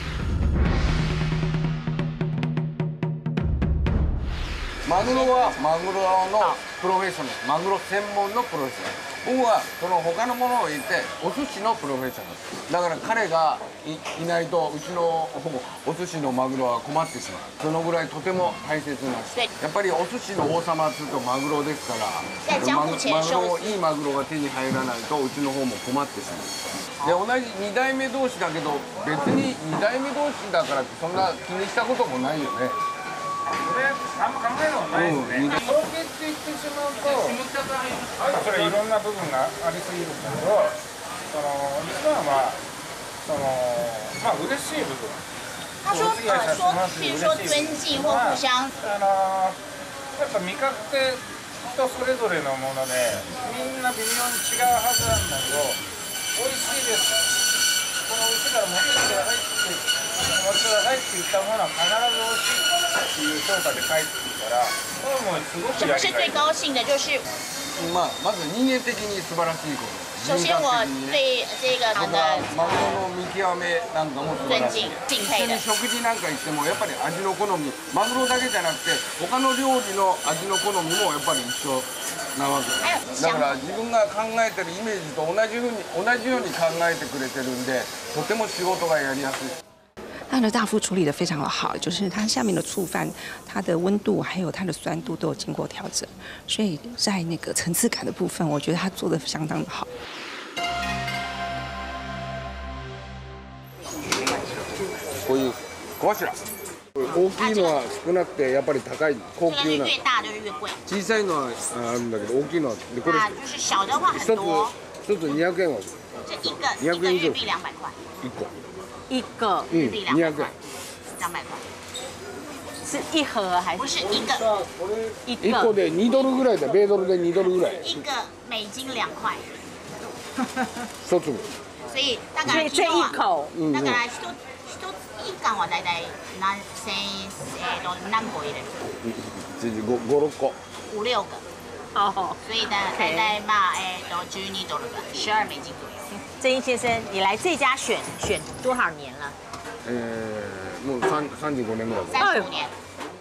Speaker 3: マグロはマグロのプロフェッショナル、マグロ専門のプロフェッショナル。僕はその他のものを入れてお寿司のプロフェッショナル。だから彼が い, いないとうちのお寿司のマグロは困ってしまう。そのぐらいとても大切なし、やっぱりお寿司の王様っていうとマグロですから、マグロいいマグロが手に入らないとうちの方も困ってしまう。で同じに代目同士だけど別にに代目同士だからってそんな気にしたこともないよね。
Speaker 13: これあんま考えるのないですね。とろけって言ってしまうと、まあそれいろんな部分がありすぎるんだけど、その一番はそのまあ嬉しい部分。
Speaker 2: 他说呃说，譬如说尊敬或互相。
Speaker 13: あのやっぱ味覚って人それぞれのもので、みんな微妙に違うはずなんだけど、美味しいです。このうちから持ってきて入って持ってくださいって言ったものは必ず美味しい。っていう評価で帰ってくるから、これもすごくやりがい。
Speaker 2: 最高兴的就是
Speaker 3: まあまず人間的に素晴らしいこと。
Speaker 2: 首先我对这个
Speaker 3: マグロの見極めなんかも素晴らしい。
Speaker 2: 敬佩的。
Speaker 3: 食事なんか行ってもやっぱり味の好み、マグロだけじゃなくて他の料理の味の好みもやっぱり一緒なわけ。だから自分が考えてるイメージと同じふうに同じように考えてくれてるんで、とても仕事がやりやすい。
Speaker 12: 它的大腹处理的非常的好，就是它下面的醋饭，它的温度还有它的酸度都有经过调整，所以在那个层次感的部分，我觉得它做的相当的好。
Speaker 3: こういう小柱。大きいのは少なくてやっぱり高い高級な。小さいのはあるんだけど大きいのはでこれ一つ一つにひゃくえんは
Speaker 2: 这一个一个日币两百块。
Speaker 3: 一個。
Speaker 2: 一个
Speaker 3: 日币两百块。
Speaker 2: 两百块。
Speaker 4: 是一盒还是？
Speaker 2: 不是一个，
Speaker 4: 一
Speaker 3: 一個でにドルぐらいだ。米ドルでにドルぐらい。
Speaker 2: 一个美金两块。
Speaker 3: 一粒。
Speaker 2: 所以大概
Speaker 4: 这一口，
Speaker 2: だから一一一貫はだいたい何千えっと何個入れる？
Speaker 3: 五五六個。
Speaker 2: 五六个。
Speaker 4: 哦。
Speaker 2: 所以大大概まあえっと十二ドル吧，十二美金左右。
Speaker 4: 郑英先生，你来这家选选多少年了？
Speaker 3: えー、もう三三十五年ぐらい。
Speaker 2: 三十五年。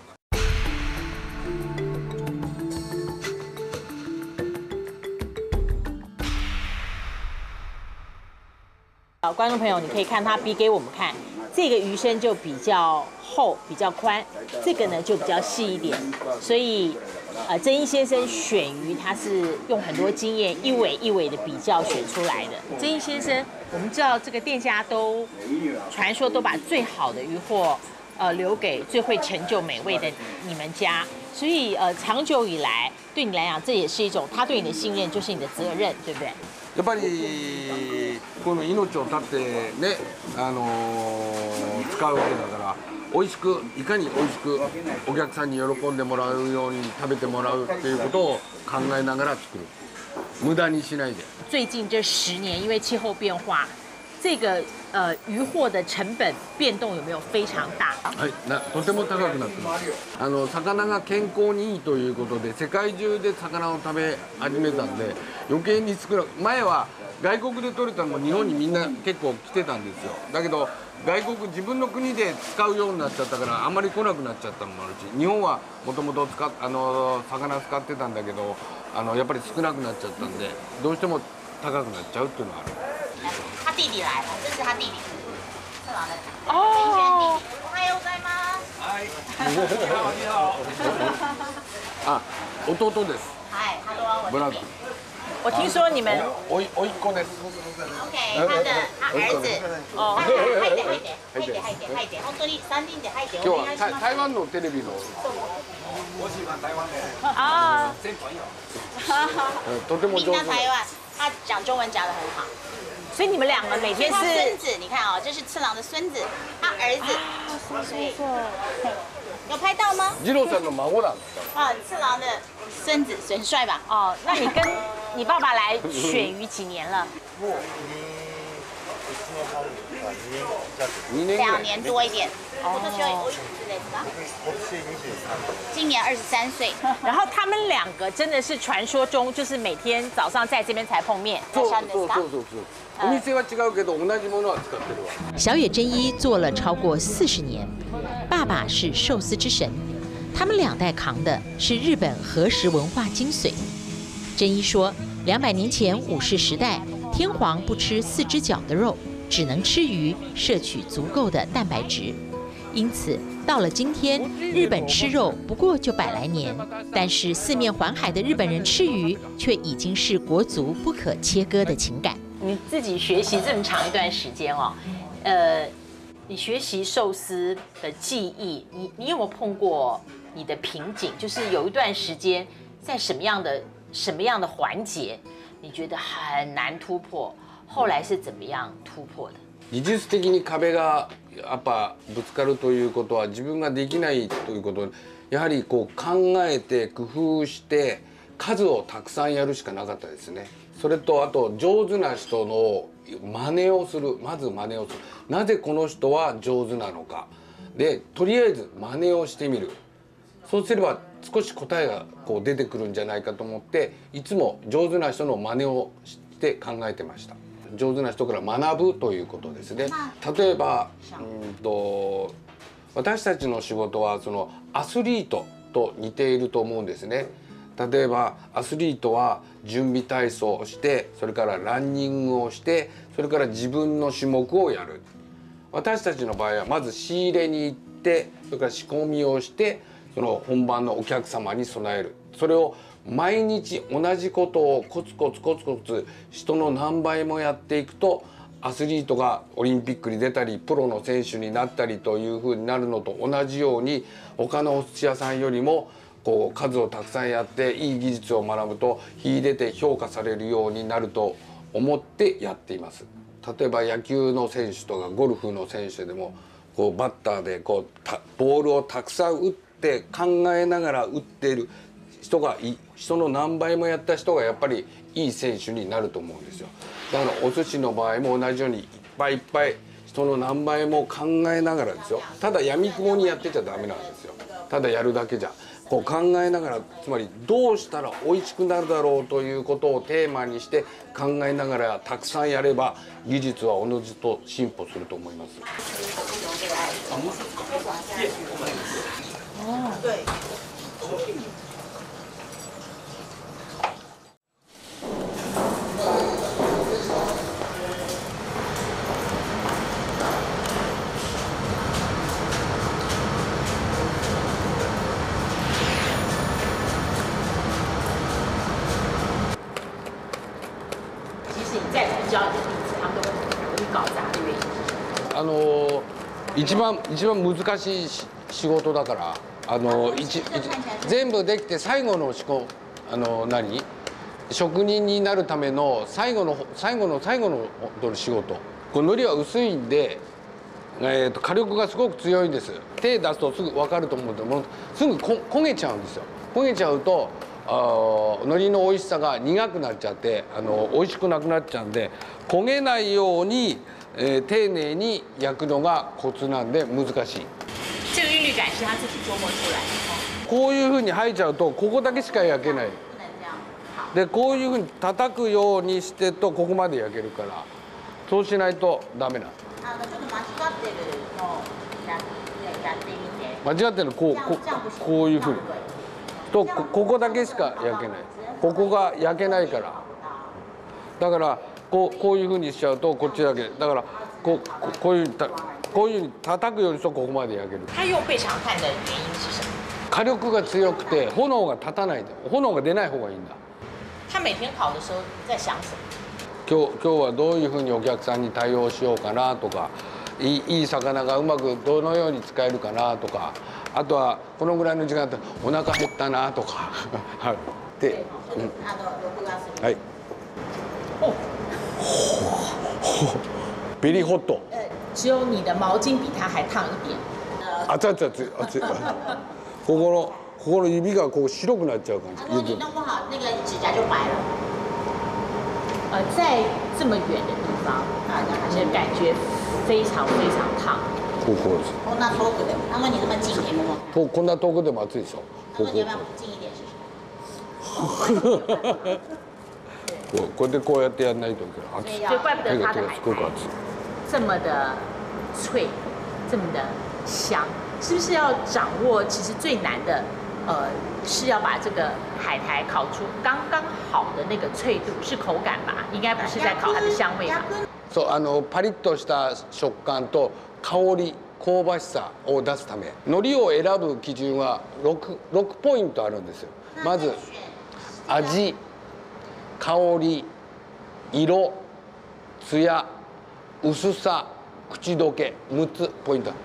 Speaker 4: 好，观众朋友，你可以看它比给我们看，这个鱼身就比较厚、比较宽，这个呢就比较细一点。所以，呃，郑英先生选鱼，他是用很多经验，一尾一尾的比较选出来的。郑英先生，我们知道这个店家都传说都把最好的鱼货，呃，留给最会成就美味的你们家。所以，呃，长久以来，对你来讲，这也是一种他对你的信任，就是你的责任，对不对？
Speaker 3: やっぱりこの命を絶ってね、あのー、使うわけだから美味しくいかに美味しくお客さんに喜んでもらうように食べてもらうっていうことを考えながら作る。無駄にしないで。
Speaker 4: 最近这十年，因为气候变化，这个呃渔获的成本变动有没有非常大？
Speaker 3: はい、なとても高くなってます。あの魚が健康にいいということで世界中で魚を食べ始めたんで余計に少なく、前は外国で取れたのも日本にみんな結構来てたんですよ。だけど外国自分の国で使うようになっちゃったからあんまり来なくなっちゃったのもあるし、日本はもともと使っあの魚使ってたんだけどあのやっぱり少なくなっちゃったんでどうしても高くなっちゃうっていうのがある。
Speaker 2: 他弟弟来了，这是他弟弟。
Speaker 4: 哦。
Speaker 2: おはようございます。
Speaker 3: はい。你好。あ、弟です。
Speaker 2: はい、他都要我。
Speaker 3: ブラック。
Speaker 4: 我听说你们
Speaker 3: おいおいっ子です。
Speaker 2: OK， 他的他儿子。哦。はいはいはいはいはいはいはい。本当に三人ではいでお願いします。
Speaker 3: 台湾のテレビの。
Speaker 2: 我喜欢台湾的。
Speaker 4: 啊。
Speaker 3: とても上手。
Speaker 2: みんな台湾，他讲中文讲得很好。
Speaker 4: 所以你们两个每天是
Speaker 2: 孙子，你看哦，这是次郎的孙子，他儿子，所以有拍到吗？
Speaker 3: 二郎さんの孫なんですか。
Speaker 2: 啊，次郎的孙子，很帅吧？
Speaker 4: 哦，那你跟你爸爸来选鱼几年了？
Speaker 2: 两年多一点。今年有おいくつですか？今年二十三岁。
Speaker 4: 然后他们两个真的是传说中，就是每天早上在这边才碰面。
Speaker 3: そうそうそうそうそう。お店は違うけど同じものは使ってるわ。
Speaker 11: 小野真一做了超过四十年，爸爸是寿司之神，他们两代扛的是日本和食文化精髓。真一说，两百年前武士时代，天皇不吃四只脚的肉，只能吃鱼，摄取足够的蛋白质。因此，到了今天，日本吃肉不过就百来年，但是四面环海的日本人吃鱼，却已经是国族不可切割的情感。
Speaker 4: 你自己学习这么长一段时间哦，呃，你学习寿司的技艺，你你有没有碰过你的瓶颈？就是有一段时间，在什么样的什么样的环节，你觉得很难突破，后来是怎么样突破的？
Speaker 3: 技術的に壁がやっぱぶつかるということは自分ができないということやはりこう考えて工夫して数をたくさんやるしかなかったですね。それとあと上手な人の真似をする、まず真似をする。なぜこの人は上手なのかでとりあえず真似をしてみる。そうすれば少し答えがこう出てくるんじゃないかと思っていつも上手な人の真似をして考えてました。上手な人から学ぶということですね。例えばうんと私たちの仕事はそのアスリートと似ていると思うんですね。例えばアスリートは準備体操をしてそれからランニングをしてそれから自分の種目をやる。私たちの場合はまず仕入れに行ってそれから仕込みをしてその本番のお客様に備える。それを毎日同じことをコツコツコツコツ人の何倍もやっていくとアスリートがオリンピックに出たりプロの選手になったりというふうになるのと同じように他のお寿司屋さんよりもこう数をたくさんやっていい技術を学ぶと秀でて評価されるようになると思ってやっています。例えば野球の選手とかゴルフの選手でもこうバッターでこうたボールをたくさん打って考えながら打っている人がい人の何倍もやった人がやっぱりいい選手になると思うんですよ。だからお寿司の場合も同じようにいっぱいいっぱい人の何倍も考えながらですよ。ただ闇雲にやってちゃダメなんですよ。ただやるだけじゃ。こう考えながら、つまりどうしたら美味しくなるだろうということをテーマにして考えながらたくさんやれば技術はおのずと進歩すると思います。あの一番一番難しい仕事だから、あの一全部できて最後の仕事、あの何職人になるための最後の最後の最後の仕事。この海苔は薄いんで、えー、と火力がすごく強いんです。手出すとすぐ分かると思うんですけど、すぐこ焦げちゃうんですよ。焦げちゃうとあ海苔の美味しさが苦くなっちゃってあの美味しくなくなっちゃうんで、焦げないように、えー、丁寧に焼くのがコツなんで難しい。
Speaker 4: 这个韵律感是他自己琢磨出来的。
Speaker 3: こういうふうに吐いちゃうとここだけしか焼けない。でこういうふうに叩くようにしてとここまで焼けるから、そうしないとダメなの。
Speaker 2: あのちょっと間違ってるのをやってみて。
Speaker 3: 間違ってるのこうこうこういうふうに。とこここだけしか焼けない。ここが焼けないから。だからこうこういうふうにしちゃうとこっちだけ。だからこうこういうこういうふうに叩くようにするとここまで焼ける。
Speaker 4: 他用倍長炭的原因是什么？
Speaker 3: 火力が強くて炎が立たないで、炎が出ない方がいいんだ。
Speaker 4: 他每天烤的时候在想什么？
Speaker 3: 今日今日はどういうふうにお客さんに対応しようかなとか、いいいい魚がうまくどのように使えるかなとか、あとはこのぐらいの時間だったらお腹減ったなとかはいで、うん、はい。ベリーホット。
Speaker 4: 只有你的毛巾比它还烫一点。
Speaker 3: 熱い熱い熱い熱い。ここのここの指がこう白くなっちゃう感じ。
Speaker 2: 如果你弄不好，那个指甲就白了。
Speaker 4: 呃，在这么远的地方，啊，而且感觉非常非常烫。
Speaker 3: ここです。
Speaker 2: こんな遠くでも、あんまり那么近可以摸摸。
Speaker 3: とこんな遠くでも熱いでしょ。ここ。
Speaker 2: 要不要近一点试试？
Speaker 3: こうこれでこうやってやんないといけない。
Speaker 4: 就怪不得它的海
Speaker 3: すごく熱い。
Speaker 4: 这么的脆，这么的香，是不是要掌握？其实最难的，呃，是要把这个海苔烤出刚刚好的那个脆度，是口感吧？应该不是在烤它的香味吧？
Speaker 3: そう、あのパリッとした食感と香り、香ばしさを出すため、海苔を選ぶ基準は六六ポイントあるんですよ。まず味、香り、色、艶、薄さ、口どけ、むっつポイント。はい、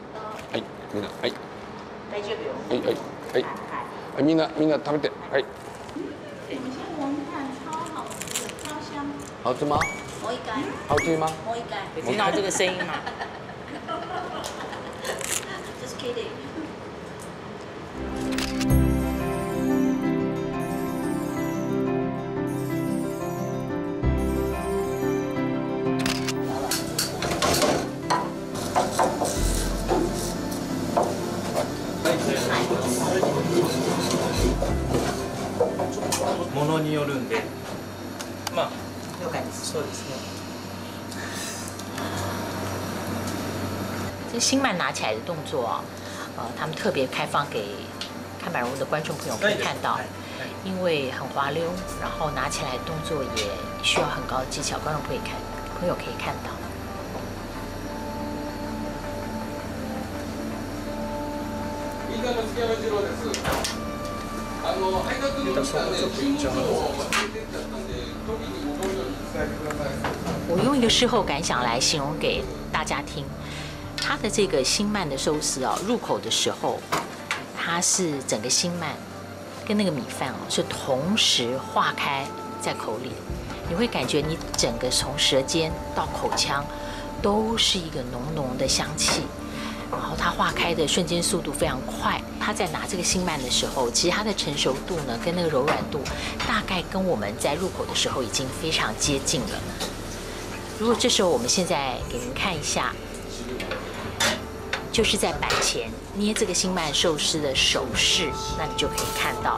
Speaker 3: みんな、はい。
Speaker 2: 大丈夫よ。
Speaker 3: はいはいはいはい、みんなみんな食べて、はい。
Speaker 2: 你先闻看，超好吃，超香。
Speaker 3: 好吃吗？
Speaker 2: 摸一盖。
Speaker 3: 好吃吗？
Speaker 2: 摸一盖。
Speaker 4: 有听到这个声音吗
Speaker 2: ？Just kidding。
Speaker 14: ものによるんで、まあ了解です。そうですね。
Speaker 4: 这新鳗拿起来的动作啊，呃，他们特别开放给看百荣的观众朋友可以看到，因为很滑溜，然后拿起来动作也需要很高的技巧，观众可以看，朋友可以看到。
Speaker 3: みんなの杉山二郎です。あの配達の時間で新日を忘れてっちゃったんで、時に戻るように伝えてください。
Speaker 4: 我用一个事后感想来形容给大家听，它的这个新鳗的寿司哦，入口的时候，它是整个新鳗跟那个米饭哦是同时化开在口里，你会感觉你整个从舌尖到口腔都是一个浓浓的香气。
Speaker 11: 然后它化开的瞬间速度非常快。它在拿这个新鳗的时候，其实它的成熟度呢，跟那个柔软度，大概跟我们在入口的时候已经非常接近了。如果这时候我们现在给您看一下，就是在板前捏这个新鳗寿司的手势，那你就可以看到。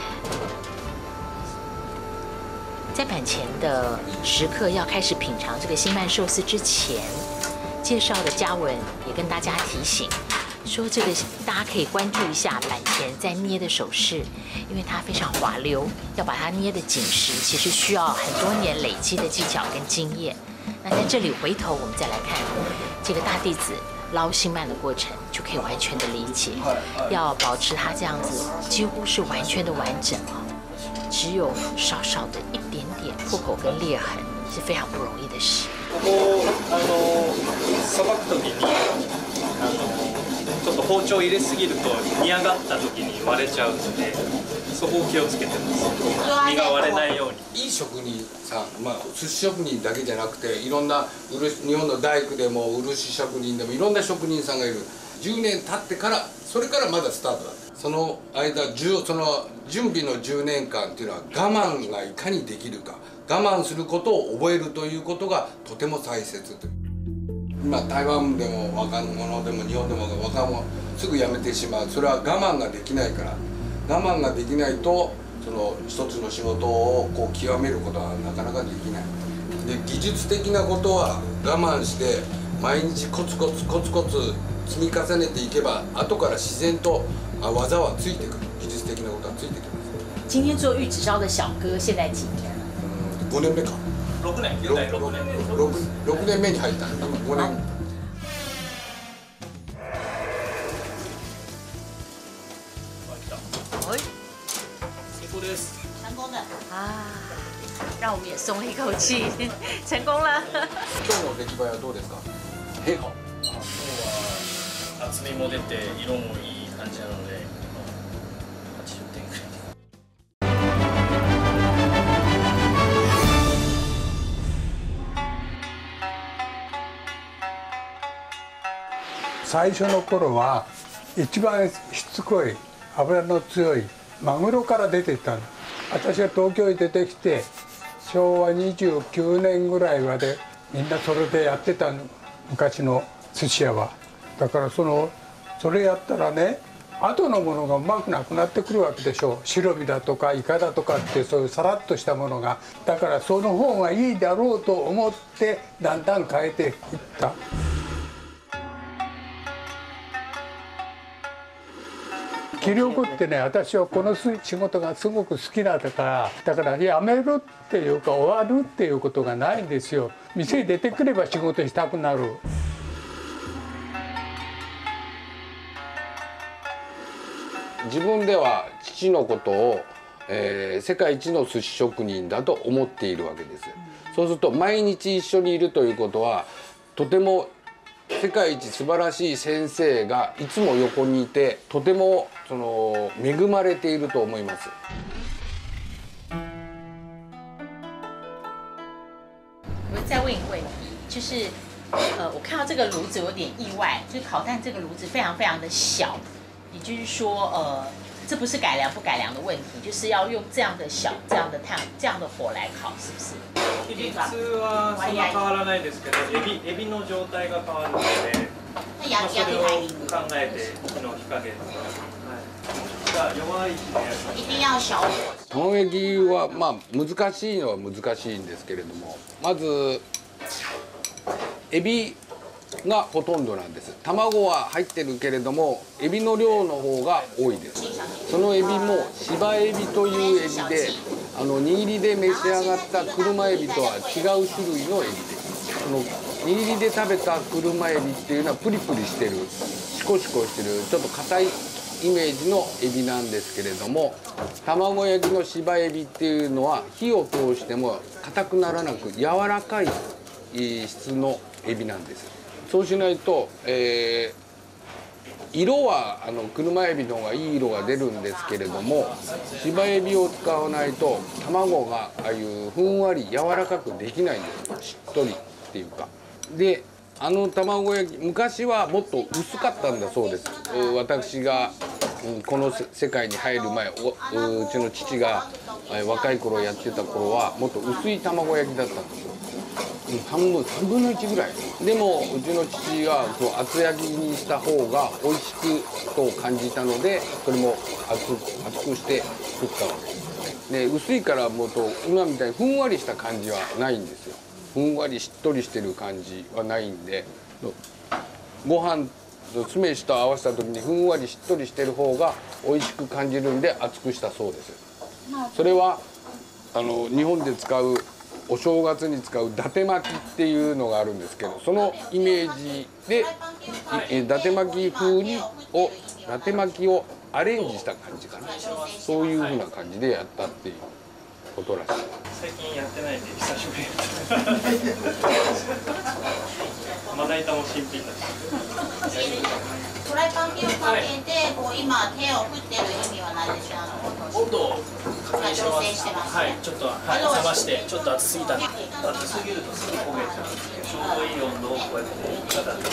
Speaker 11: 在板前的食客要开始品尝这个新鳗寿司之前，介绍的嘉文也跟大家提醒说，这个大家可以关注一下板前在捏的手势，因为它非常滑溜，要把它捏得紧实，其实需要很多年累积的技巧跟经验。那在这里回头我们再来看这个大弟子捞新鳗的过程，就可以完全的理解，要保持它这样子几乎是完全的完整啊。只有少少的一点点破口跟裂痕，是非常不容易的事。
Speaker 14: ここあのさばく時にあのちょっと包丁入れすぎると煮上がった時に割れちゃうので、そこを気をつけてます。身が割れないように。
Speaker 3: いい職人さん、まあ寿司職人だけじゃなくて、いろんな漆日本の大工でも漆職人でもいろんな職人さんがいる。じゅうねん経ってからそれからまだスタートだった。その間その準備のじゅうねんかんっていうのは我慢がいかにできるか、我慢することを覚えるということがとても大切という。今台湾でも若者でも日本でも若者すぐ辞めてしまう。それは我慢ができないから。我慢ができないとその一つの仕事をこう極めることはなかなかできない。で技術的なことは我慢して毎日コツコツコツコツ積み重ねていけば後から自然と技はついてくる。技術的なことはついてきます。
Speaker 11: 今天做玉子烧的小哥现在几年？
Speaker 3: 五年目か。
Speaker 14: 六年。六年。六年。
Speaker 3: 六六年目に入った。今五年。
Speaker 14: 成功です。
Speaker 11: 成功的啊，让我们也松了一口气，成功了。
Speaker 3: 今日の出来栄えはどうですか？平凡。
Speaker 14: 今日は厚みも出て色もいい感じなのではちじゅってんくらい。
Speaker 1: 最初の頃は一番しつこい脂の強いマグロから出ていったの。私が東京に出てきてしょうわにじゅうきゅうねんぐらいまでみんなそれでやってたの、昔の寿司屋は。だからそのそれやったらね、後のものがうまくなくなってくるわけでしょう。白身だとかイカだとかってそういうさらっとしたものが。だからその方がいいだろうと思ってだんだん変えていった。気力ってね、私はこの仕事がすごく好きなんだから、だからやめるっていうか終わるっていうことがないんですよ。店に出てくれば仕事したくなる。
Speaker 3: 自分では父のことを、えー、世界一の寿司職人だと思っているわけです。そうすると毎日一緒にいるということは、とても世界一素晴らしい先生がいつも横にいて、とてもその恵まれていると思います。
Speaker 11: 我再问一个问题，就是呃，我看到这个炉子有点意外，就是烤蛋这个炉子非常非常的小，也就是说呃，这不是改良不改良的问题，就是要用这样的小、这样的炭、这样的火来烤，是不是？
Speaker 14: 比率はそんな変わらないですけど、エビエビの状態が変わるので、まあ、それを考えて火の火加減とか、はい、弱い火でやる。
Speaker 11: 一定要小火。
Speaker 3: 卵焼きはまあ難しいのは難しいんですけれども、まずエビがほとんどなんです。卵は入ってるけれどもエビの量の方が多いです。そのエビも芝エビというエビで、あの握りで召し上がった車エビとは違う種類のエビです。その握りで食べた車エビっていうのはプリプリしてる、シコシコしてる、ちょっと硬いイメージのエビなんですけれども、卵焼きの芝エビっていうのは火を通しても硬くならなく柔らかい質のエビなんです。そうしないと、えー、色はあの車エビの方がいい色が出るんですけれども、芝エビを使わないと卵がああいうふんわり柔らかくできないんです。しっとりっていうか。であの卵焼き昔はもっと薄かったんだそうです。私がこの世界に入る前、おうちの父が若い頃やってた頃はもっと薄い卵焼きだったんですよ。半分さんぶんのいちぐらい。でもうちの父がこう厚焼きにした方が美味しくと感じたので、それも厚く厚くして作ったわけです。で薄いからもっと今みたいにふんわりした感じはないんですよ。ふんわりしっとりしてる感じはないんで、ご飯と酢飯と合わせた時にふんわりしっとりしてる方が美味しく感じるんで厚くしたそうです。それはあの日本で使うお正月に使う伊達巻きっていうのがあるんですけど、そのイメージで伊達巻き風にを伊達巻きをアレンジした感じかな。そういう風な感じでやったっていうことらしい。
Speaker 14: 最近やってないんで久しぶりです。まな板も新品だし。
Speaker 2: フライパン火をかけて、こう今手を振ってる意味は何でしょう？
Speaker 15: 温度を確認してます。はい、ちょっと、はい、冷まして、ちょっと熱すぎた。熱すぎるとすぐ焦げちゃう。ちょうどいい温度をこうやってガタガタ。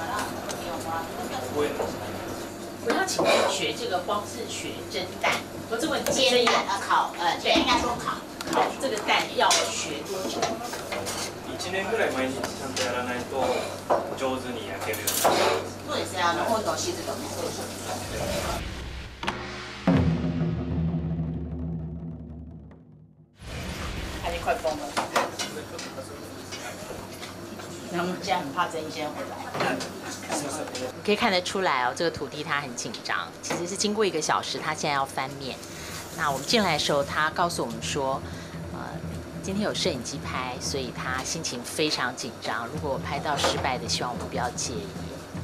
Speaker 11: 我要请你学这个光是学蒸蛋，我这问题
Speaker 2: 煎蛋啊烤，呃，对，应该说烤。
Speaker 11: 烤这个蛋要学多久？
Speaker 14: 一年ぐらい毎日ちゃんとやらないと上手に焼けるように。
Speaker 2: そうですね、あの温度湿度ね。他已经快疯了。然后现在很怕真鲜回来。
Speaker 11: 可以看得出来哦，这个土地他很紧张。其实是经过一个小时，他现在要翻面。那我们进来的时候，他告诉我们说，呃，今天有摄影机拍，所以他心情非常紧张。如果拍到失败的，希望我们不要介意。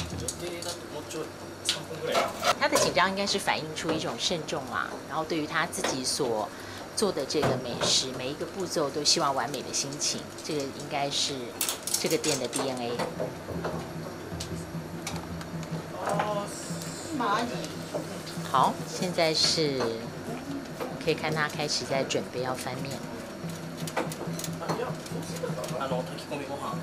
Speaker 11: 他的紧张应该是反映出一种慎重啊，然后对于他自己所做的这个美食，每一个步骤都希望完美的心情，这个应该是这个店的 D N A。好，现在是可以看他开始在准备要翻面。
Speaker 15: あの炊き込みご飯。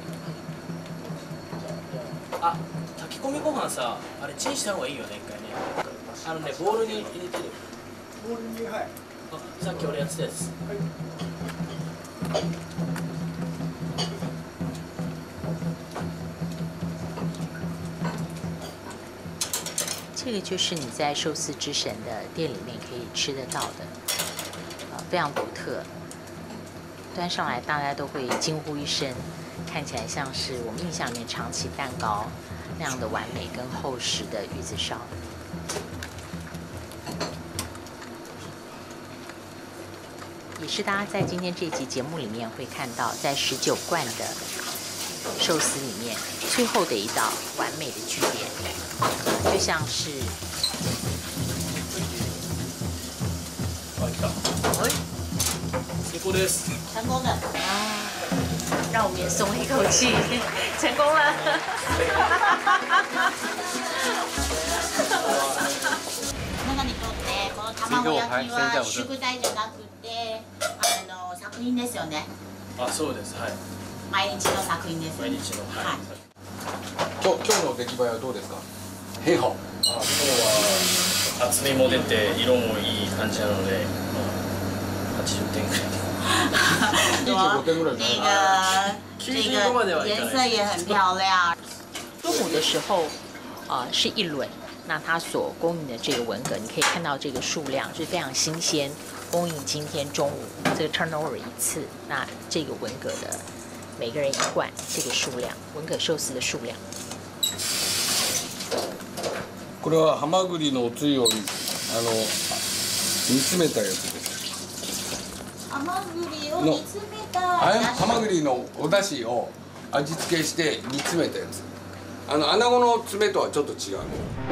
Speaker 15: あ、炊き込みご飯さ、あれチンした方がいいよね一回ね。あのねボウルに入れてる。ボウルにはい。あ、さっき俺やってたやつ。
Speaker 11: 这个就是你在寿司之神的店里面可以吃得到的，呃，非常独特。端上来大家都会惊呼一声，看起来像是我们印象里面长崎蛋糕那样的完美跟厚实的鱼子烧。也是大家在今天这集节目里面会看到，在十九贯的寿司里面最后的一道完美的句点，就像是。
Speaker 15: 成功です。
Speaker 2: 成功的。
Speaker 11: 啊，让我们也松了一口气，成功了。
Speaker 2: 中にとってこの卵焼きは宿題じゃなくて、あの作品ですよね。
Speaker 15: あ、そうです。はい。
Speaker 2: 毎日の作品です。
Speaker 15: 毎日の。はい。
Speaker 3: 今日今日の出来栄えはどうですか？平和。
Speaker 15: 今日は厚みも出て色もいい感じなので、はちじゅってんくらい。
Speaker 3: 二十五点ぐらい。
Speaker 2: 这个这个颜色也很漂亮。
Speaker 11: 中午的时候，呃，是一轮。那它所供应的这个文蛤，你可以看到这个数量是非常新鲜，供应今天中午这个 turnover 一次。那这个文蛤的每个人一罐，这个数量，文蛤寿司的数量。
Speaker 3: これはハマグリのおつゆをあの煮詰めたやつです。
Speaker 2: ハマグリを煮詰めた
Speaker 3: ハマグリのお出汁を味付けして煮詰めたやつ。あの穴子の爪とはちょっと違う。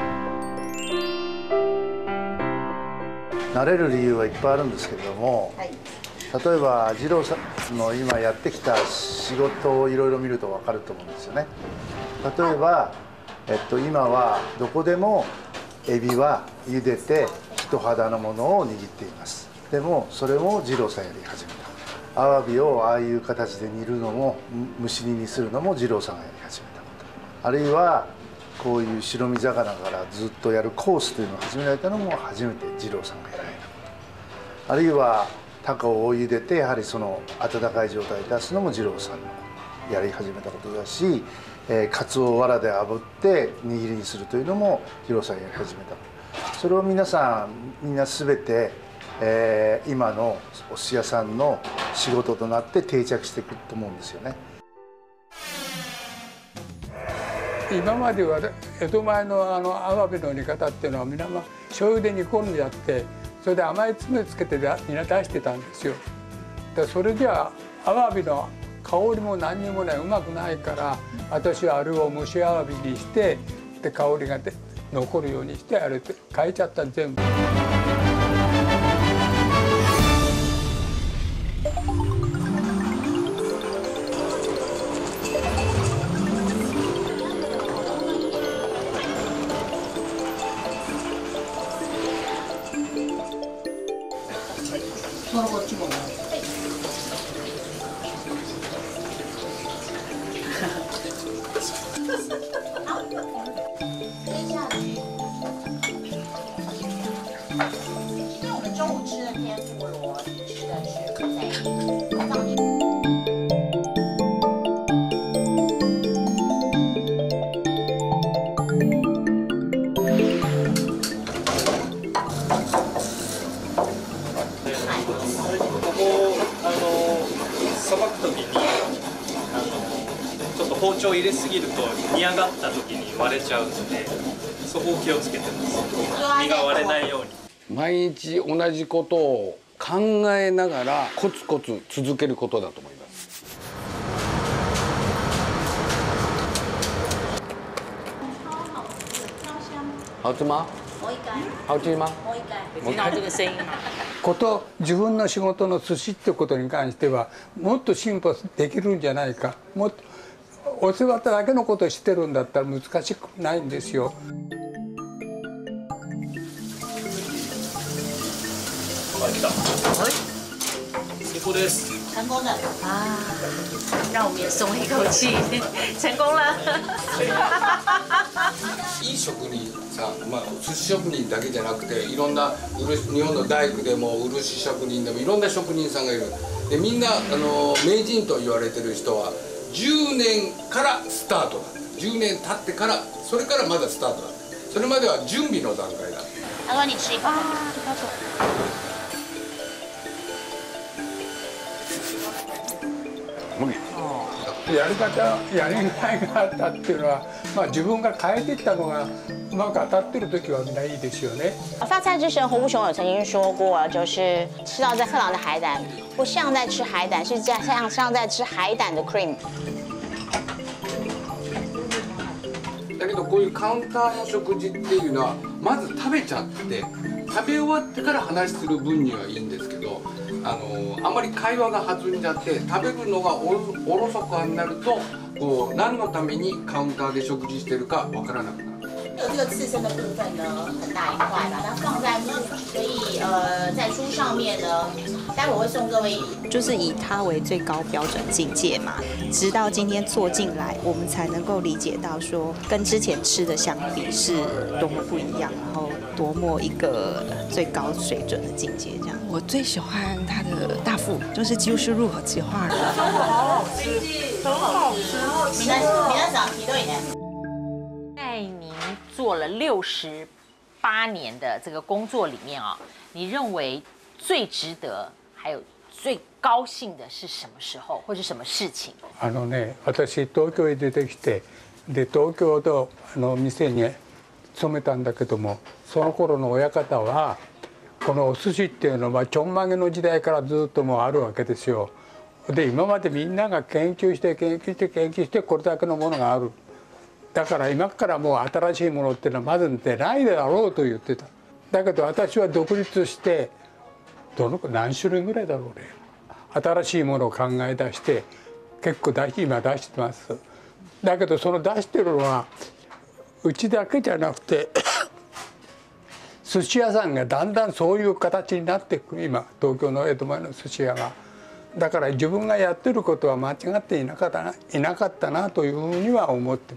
Speaker 10: 慣れる理由はいっぱいあるんですけれども、はい、例えば二郎さんの今やってきた仕事をいろいろ見ると分かると思うんですよね。例えば、えっと、今はどこでもエビは茹でて人肌のものを握っています。でもそれも二郎さんやり始めた。アワビをああいう形で煮るのも蒸し煮にするのも二郎さんがやり始めたこあるいはこういう白身魚からずっとやるコースというのを始められたのも初めて二郎さんがやられたこと、あるいは高をお湯でてやはりその温かい状態で出すのも二郎さんのやり始めたことだし、えー、カツオを藁で炙って握りにするというのも二郎さんがやり始めたこと、それを皆さんみんな全て、えー、今のお寿司屋さんの仕事となって定着していくと思うんですよね。
Speaker 1: 今までは江戸前のあのアワビの煮方っていうのは皆醤油で煮込んじゃって、それで甘いつめつけてみんな出してたんですよ。でそれじゃあアワビの香りも何にもないうまくないから、私はあれを蒸しアワビにしてで香りが残るようにしてあれ変えちゃった全部。
Speaker 8: こっちも。
Speaker 2: 因为我们中午吃的天妇罗吃的是在放进。
Speaker 14: さばく時にあのちょっと包丁入れすぎると煮上がった時に割れちゃうので、そこを気をつけてます。身が割れないように。
Speaker 3: 毎日同じことを考えながらコツコツ続けることだと思います。好吃吗？
Speaker 8: もう一回。
Speaker 3: 好吃吗？
Speaker 8: もう一回。
Speaker 2: 听到这个声音吗？
Speaker 1: こと自分の仕事の寿司ってことに関してはもっと進歩できるんじゃないか、もっとお世話だけのことをしてるんだったら難しくないんですよ。
Speaker 15: はい、成功です。
Speaker 2: 成功的
Speaker 6: 啊，让我们也松一口气，成功了。
Speaker 3: いい職人さん、まあ、寿司職人だけじゃなくていろんな漆日本の大工でも漆職人でもいろんな職人さんがいる。でみんなあの名人と言われてる人はじゅうねんからスタートだった。じゅうねん経ってからそれからまだスタートだった。それまでは準備の段階だった。
Speaker 2: 他说你吃一口。
Speaker 1: やり方やりがいがあったっていうのは、まあ、自分が変えていったのがうまく当たってる時はみんないいですよね。
Speaker 2: 发菜之神胡不雄有曾经说过，就是吃到在克朗的海胆，不像在吃海胆，是在像像在吃海胆的 cream。
Speaker 3: だけどこういうカウンターの食事っていうのはまず食べちゃって食べ終わってから話する分にはいいんですけど、あのあんまり会話が弾んじゃって食べるのがおろおろそかになるとこう何のためにカウンターで食事してるかわからなくなる。
Speaker 2: 有这个刺身的部分呢，很大一块，把它放在木，所以呃，在书上面呢，待会我会送各位，
Speaker 9: 就是以它为最高标准境界嘛。直到今天做进来，我们才能够理解到说，跟之前吃的相比是多么不一样，然后多么一个最高水准的境界这样。
Speaker 12: 我最喜欢它的大腹，就是几乎是入口即化的，
Speaker 6: 好好吃，很好吃。
Speaker 2: 皆皆さんひどいね。
Speaker 4: 在您做了六十八年的这个工作里面啊，你认为最值得还有最高兴的是什么时候，或者什么事情？
Speaker 1: あのね、私東京へ出てきて、で東京のあの店に勤めたんだけども、その頃の親方はこのお寿司っていうのはちょんまげの時代からずっともうあるわけですよ。で今までみんなが研究して研究して研究してこれだけのものがある。だから今からもう新しいものっていうのはまず出ないだろうと言ってた。だけど私は独立してどの何種類ぐらいだろうね、新しいものを考え出して結構出し今出してます。だけどその出してるのはうちだけじゃなくて寿司屋さんがだんだんそういう形になっていく。今東京の江戸前の寿司屋が。だから自分がやってることは間違っていなかったな、いなかったなというふうには思ってます。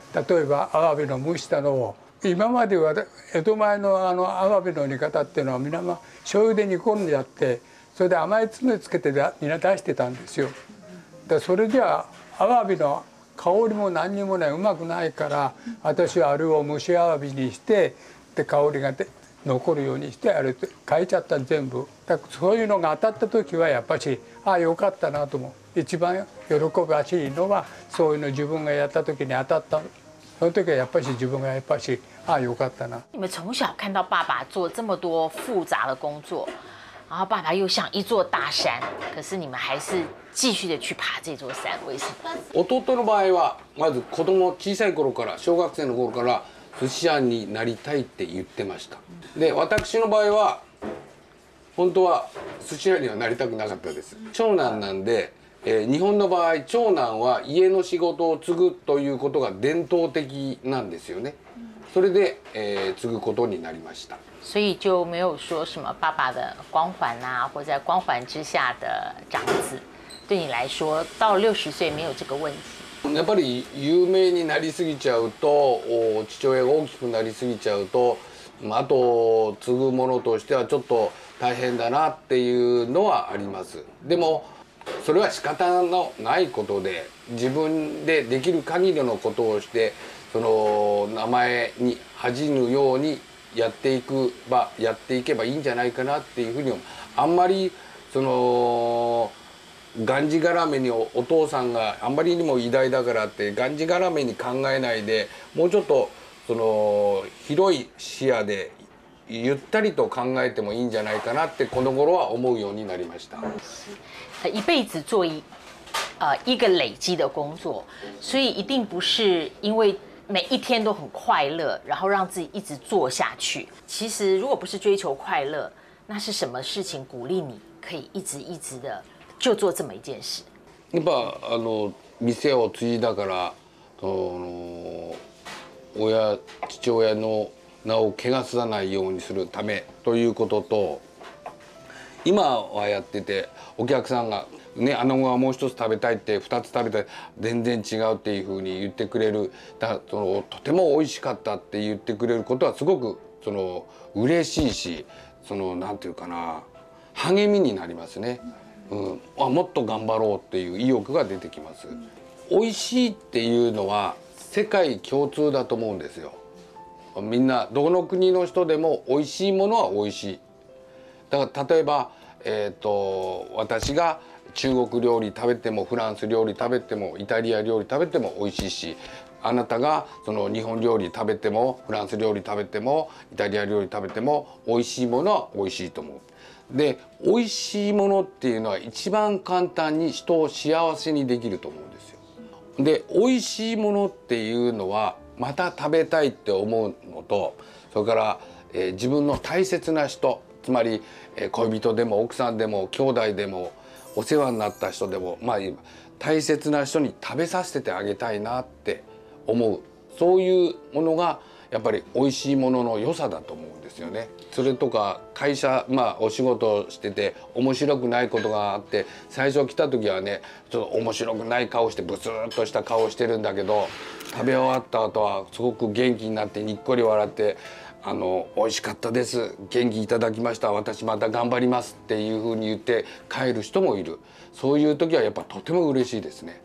Speaker 1: 例えばアワビの蒸したのを今までは江戸前のあのアワビの煮方っていうのは皆ま醤油で煮込んじゃってそれで甘いつめつけてみんな出してたんですよ。でそれじゃあアワビの香りも何にもないうまくないから私はあれを蒸しアワビにしてで香りがで残るようにしてあれ変えちゃった全部。だからそういうのが当たった時はやっぱしああよかったなと思う。一番喜ばしいのはそういうの自分がやった時に当たったその時はやっぱし自分がやっぱしあよかったな。
Speaker 4: 你们从小看到爸爸做这么多复杂的工作，然后爸爸又像一座大山，可是你们还是继续的去爬这座山，为什么？
Speaker 3: 弟の場合はまず子供小さい頃から小学生の頃から寿司屋になりたいって言ってました。で私の場合は本当は寿司屋にはなりたくなかったです。長男なんで。えー、日本の場合長男は家の仕事を継ぐということが伝統的なんですよね。それで、えー、継ぐことになりました。
Speaker 4: 所以就没有说什么爸爸的光环啊，或在光环之下的长子，对你来说到六十岁没有这个问題。
Speaker 3: やっぱり有名になりすぎちゃうと父親が大きくなりすぎちゃうとあと継ぐものとしてはちょっと大変だなっていうのはあります。でもそれは仕方のないことで自分でできる限りのことをしてその名前に恥じぬようにやっていくばやっていけばいいんじゃないかなっていうふうにあんまりそのがんじがらめに お, お父さんがあんまりにも偉大だからってがんじがらめに考えないでもうちょっとその広い視野でゆったりと考えてもいいんじゃないかなってこの頃は思うようになりました。
Speaker 4: 一辈子做一呃一个累积的工作，所以一定不是因为每一天都很快乐，然后让自己一直做下去。其实如果不是追求快乐，那是什么事情鼓励你可以一直一直的就做这么一件事？
Speaker 3: やっぱあの店を継いだからその親父親の名を汚さないようにするためということと今はやっててお客さんがねあの子はもう一つ食べたいってふたつ食べたい全然違うっていうふうに言ってくれるだそのとても美味しかったって言ってくれることはすごくその嬉しいしそのなんていうかな励みになりますね。うん、あもっと頑張ろうっていう意欲が出てきます。美味しいっていうのは世界共通だと思うんですよ。みんなどの国の人でも美味しいものは美味しい。だから例えば、えー、と私が中国料理食べてもフランス料理食べてもイタリア料理食べても美味しいしあなたがその日本料理食べてもフランス料理食べてもイタリア料理食べても美味しいものは美味しいと思う。で美味しいものっていうのは一番簡単に人を幸せにできると思うんですよ。で美味しいものっていうのはまた食べたいって思うのとそれから、えー、自分の大切な人つまり、えー、恋人でも奥さんでも兄弟でもお世話になった人でもまあ大切な人に食べさせてあげたいなって思うそういうものがやっぱり美味しいものの良さだと思うんですよね。それとか会社まあお仕事してて面白くないことがあって最初来た時はねちょっと面白くない顔してブツーッとした顔してるんだけど食べ終わった後はすごく元気になってにっこり笑って「あの美味しかったです元気いただきました私また頑張ります」っていうふうに言って帰る人もいる。そういう時はやっぱとても嬉しいですね。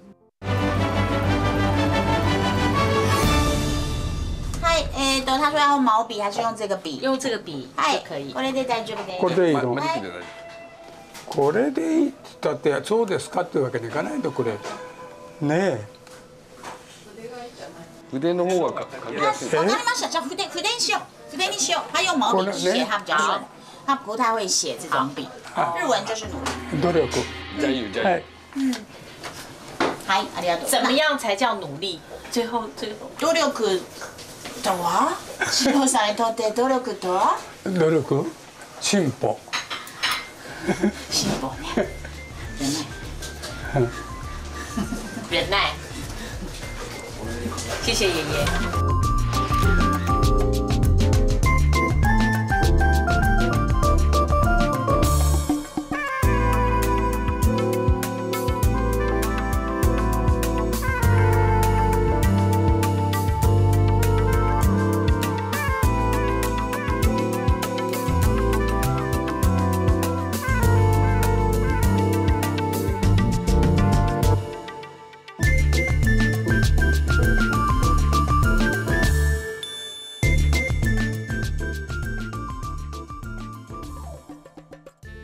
Speaker 2: えっと、他说要用毛笔还是用这个笔？
Speaker 4: 用这个笔就可以。
Speaker 2: これで大丈夫です。
Speaker 1: これでいいの？これでいいって言ったってそうですかっていうわけにいかないとこれねえ。
Speaker 3: 筆の方が書きやすい。
Speaker 2: わかりました。じゃあ筆筆にしよう。筆にしよう。他用毛笔写，他比较顺。他不太会写这种笔。日文就是努力。
Speaker 1: 努力。
Speaker 3: じゃあいいよじゃあいいよ。
Speaker 2: 嗯。はい、ありがとう。
Speaker 4: 怎么样才叫努力？最后最後。
Speaker 2: 努力。とは志保さんにとって努力とは
Speaker 1: 努力進歩
Speaker 2: 進歩ね
Speaker 4: 忍耐谢谢爷爷